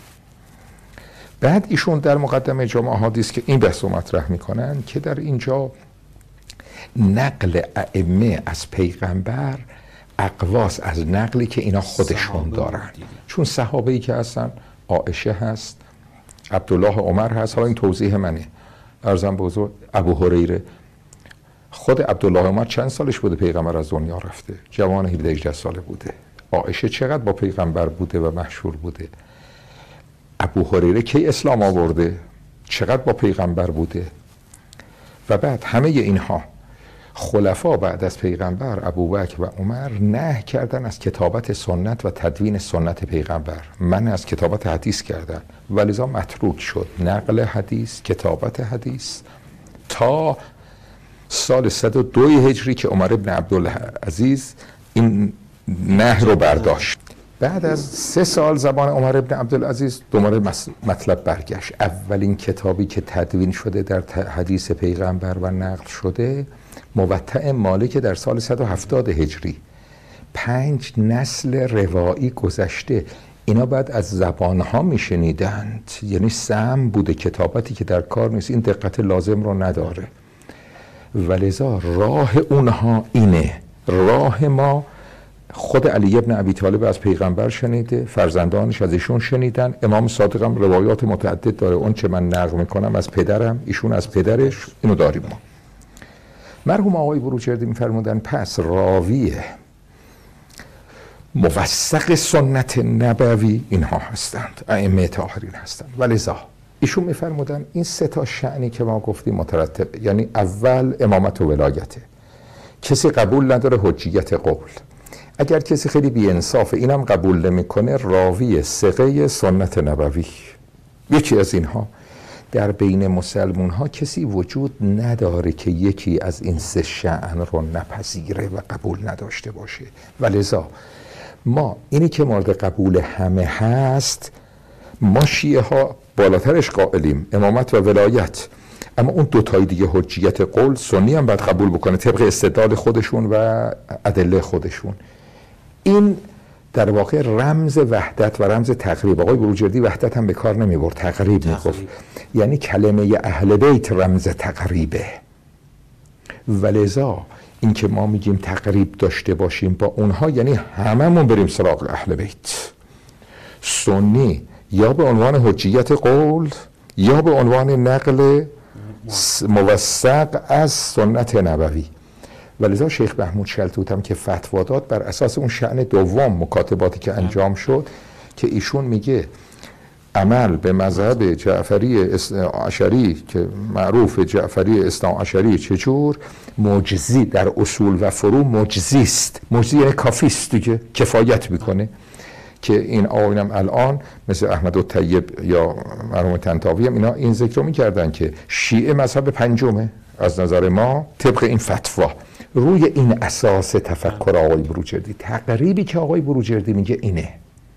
بعد ایشون در مقدمه جامع حدیث که این بحث رو مطرح میکنن که در اینجا نقل ائمه از پیغمبر اقواس از نقلی که اینا خودشون دارن. چون صحابه‌ای که هستن، عایشه هست، عبدالله عمر هست. حالا این توضیح منه، عرضم بزرگ. ابو هریره، خود عبدالله عمر چند سالش بوده پیغمبر از دنیا رفته؟ جوان 17-18 ساله بوده. عایشه چقدر با پیغمبر بوده و مشهور بوده؟ ابو هریره کی اسلام آورده؟ چقدر با پیغمبر بوده؟ و بعد همه اینها خلفا بعد از پیغمبر ابوبکر و عمر نهی کردن از کتابت سنت و تدوین سنت پیغمبر، من از کتابت حدیث کردن، ولذا متروک شد نقل حدیث، کتابت حدیث تا سال 102 هجری که عمر ابن عبدالعزیز این نهی رو برداشت. بعد از 3 سال زبان عمر ابن عبدالعزیز دوباره مطلب برگشت. اولین کتابی که تدوین شده در حدیث پیغمبر و نقل شده موطأ مالک در سال 170 هجری. 5 نسل روایی گذشته، اینا بعد از زبانها میشنیدند، یعنی سم بوده، کتابتی که در کار نیست، این دقت لازم رو نداره. ولذا راه اونها اینه، راه ما خود علی ابن ابی طالب از پیغمبر شنیده، فرزندانش از ایشون شنیدن، امام صادق هم روایات متعدد داره، اون چه من نقل میکنم از پدرم، ایشون از پدرش، اینو داریم ما. مرحوم آقای بروجردی میفرمودن پس راویه موثق سنت نبوی اینها هستند، ائمه طاهرین هستند. ولذا ایشون میفرمودن این 3 تا شأنی که ما گفتیم مترتب، یعنی اول امامت و ولایته، کسی قبول نداره حجیت قول، اگر کسی خیلی بی‌انصافه اینم قبول نمیکنه، راوی ثقه سنت نبوی. یکی از اینها در بین مسلمون ها کسی وجود نداره که یکی از این 3 شأن رو نپذیره و قبول نداشته باشه. ولذا ما اینی که مورد قبول همه هست، ما شیعه ها بالاترش قائلیم، امامت و ولایت، اما اون 2 تای دیگه حجیت قول سنی هم باید قبول بکنه طبق استدلال خودشون و ادله خودشون. این در واقع رمز وحدت و رمز تقریب. آقای بروجردی وحدت هم به کار نمی برد، تقریب میگفت، یعنی کلمه اهل بیت رمز تقریبه. ولذا این که ما میگیم تقریب داشته باشیم با اونها، یعنی هممون بریم سراغ اهل بیت. سنی یا به عنوان حجیت قول یا به عنوان نقل موثق از سنت نبوی. ولذا شیخ محمود شلتوت هم که فتوا داد بر اساس اون شأن دوم مکاتباتی که انجام شد، که ایشون میگه عمل به مذهب جعفری عشری که معروف جعفری اثناعشری چجور معجزی در اصول و فروع معجزی است. معجزی یعنی کافی است دیگه، کفایت میکنه. که این آقایانم الان مثل احمد الطیب یا مرحوم طنطاوی هم اینا این ذکر رو میکردن که شیعه مذهب 5 از نظر ما طبق این فتوا. روی این اساس تفکر آقای بروجردی، تقریبی که آقای بروجردی میگه اینه.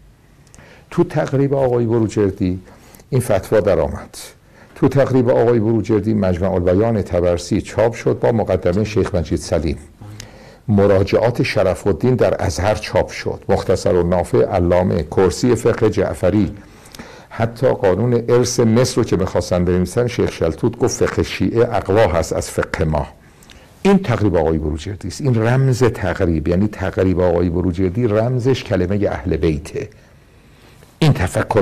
تو تقریب آقای بروجردی این فتوا در آمد. تو تقریب آقای بروجردی مجمع البیان طبرسی چاپ شد با مقدمه شیخ مجید سلیم. مراجعات شرف الدین در ازهر چاپ شد. مختصر النافع علامه، کرسی فقه جعفری، حتی قانون ارث مصر رو که می‌خواستن بنویسن شیخ شلتوت گفت فقه شیعه اقوا هست از فقه ما. این تقریب آقای بروجردی است. این رمز تقریب، یعنی تقریب آقای بروجردی رمزش کلمه اهل بیته. این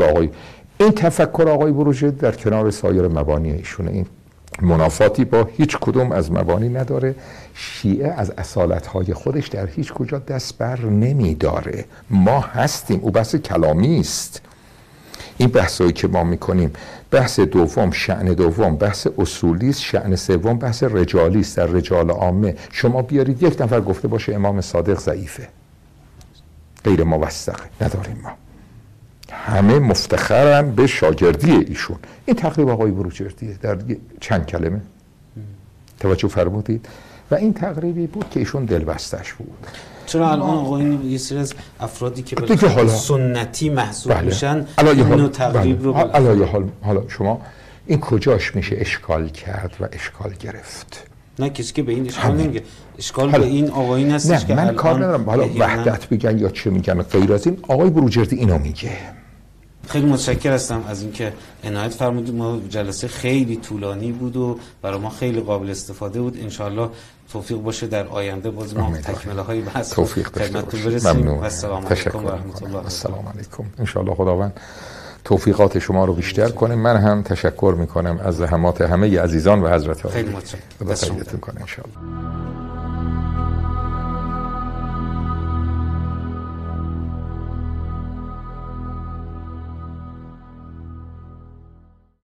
تفکر آقای بروجردی در کنار سایر مبانی ایشونه، این منافاتی با هیچ کدوم از مبانی نداره. شیعه از اصالت‌های خودش در هیچ کجا دست بر نمیداره. ما هستیم، او بحث کلامی است. این بحثایی که ما میکنیم، بحث دوم شأن دوم بحث اصولی است، شأن سوم بحث رجالی است، در رجال عامه. شما بیارید 1 نفر گفته باشه امام صادق ضعیفه، غیر موثقه، نداریم ما. همه مفتخرن به شاگردی ایشون. این تقریب آقای بروجردیه در چند کلمه. توجه فرمودید؟ و این تقریبی بود که ایشون دلبستش بود. چرا الان آقایون یه سری از افرادی که بالاخره سنتی محسوب میشن اینو تقریب رو حالا شما این کجاش میشه اشکال کرد و اشکال گرفت؟ نه کسی که به این اشکال نمیگه، اشکال به این آقایون هستش که من کار ندارم حالا وحدت بگن یا چه میگن غیر از این. آقای بروجردی اینو میگه. خیلی متشکر هستم از اینکه عنایت فرمودید. ما جلسه خیلی طولانی بود و برای ما خیلی قابل استفاده بود. انشالله توفیق باشه در آینده باز ما تکمله های بحث خدمتتون برسیم. و السلام علیکم و رحمت الله. السلام علیکم. انشالله خداوند توفیقات شما رو بیشتر کنه. من هم تشکر میکنم از زحمات همه عزیزان و حضرت عالی. خیلی متشکرم. خدا تاییدتون کنه انشالله.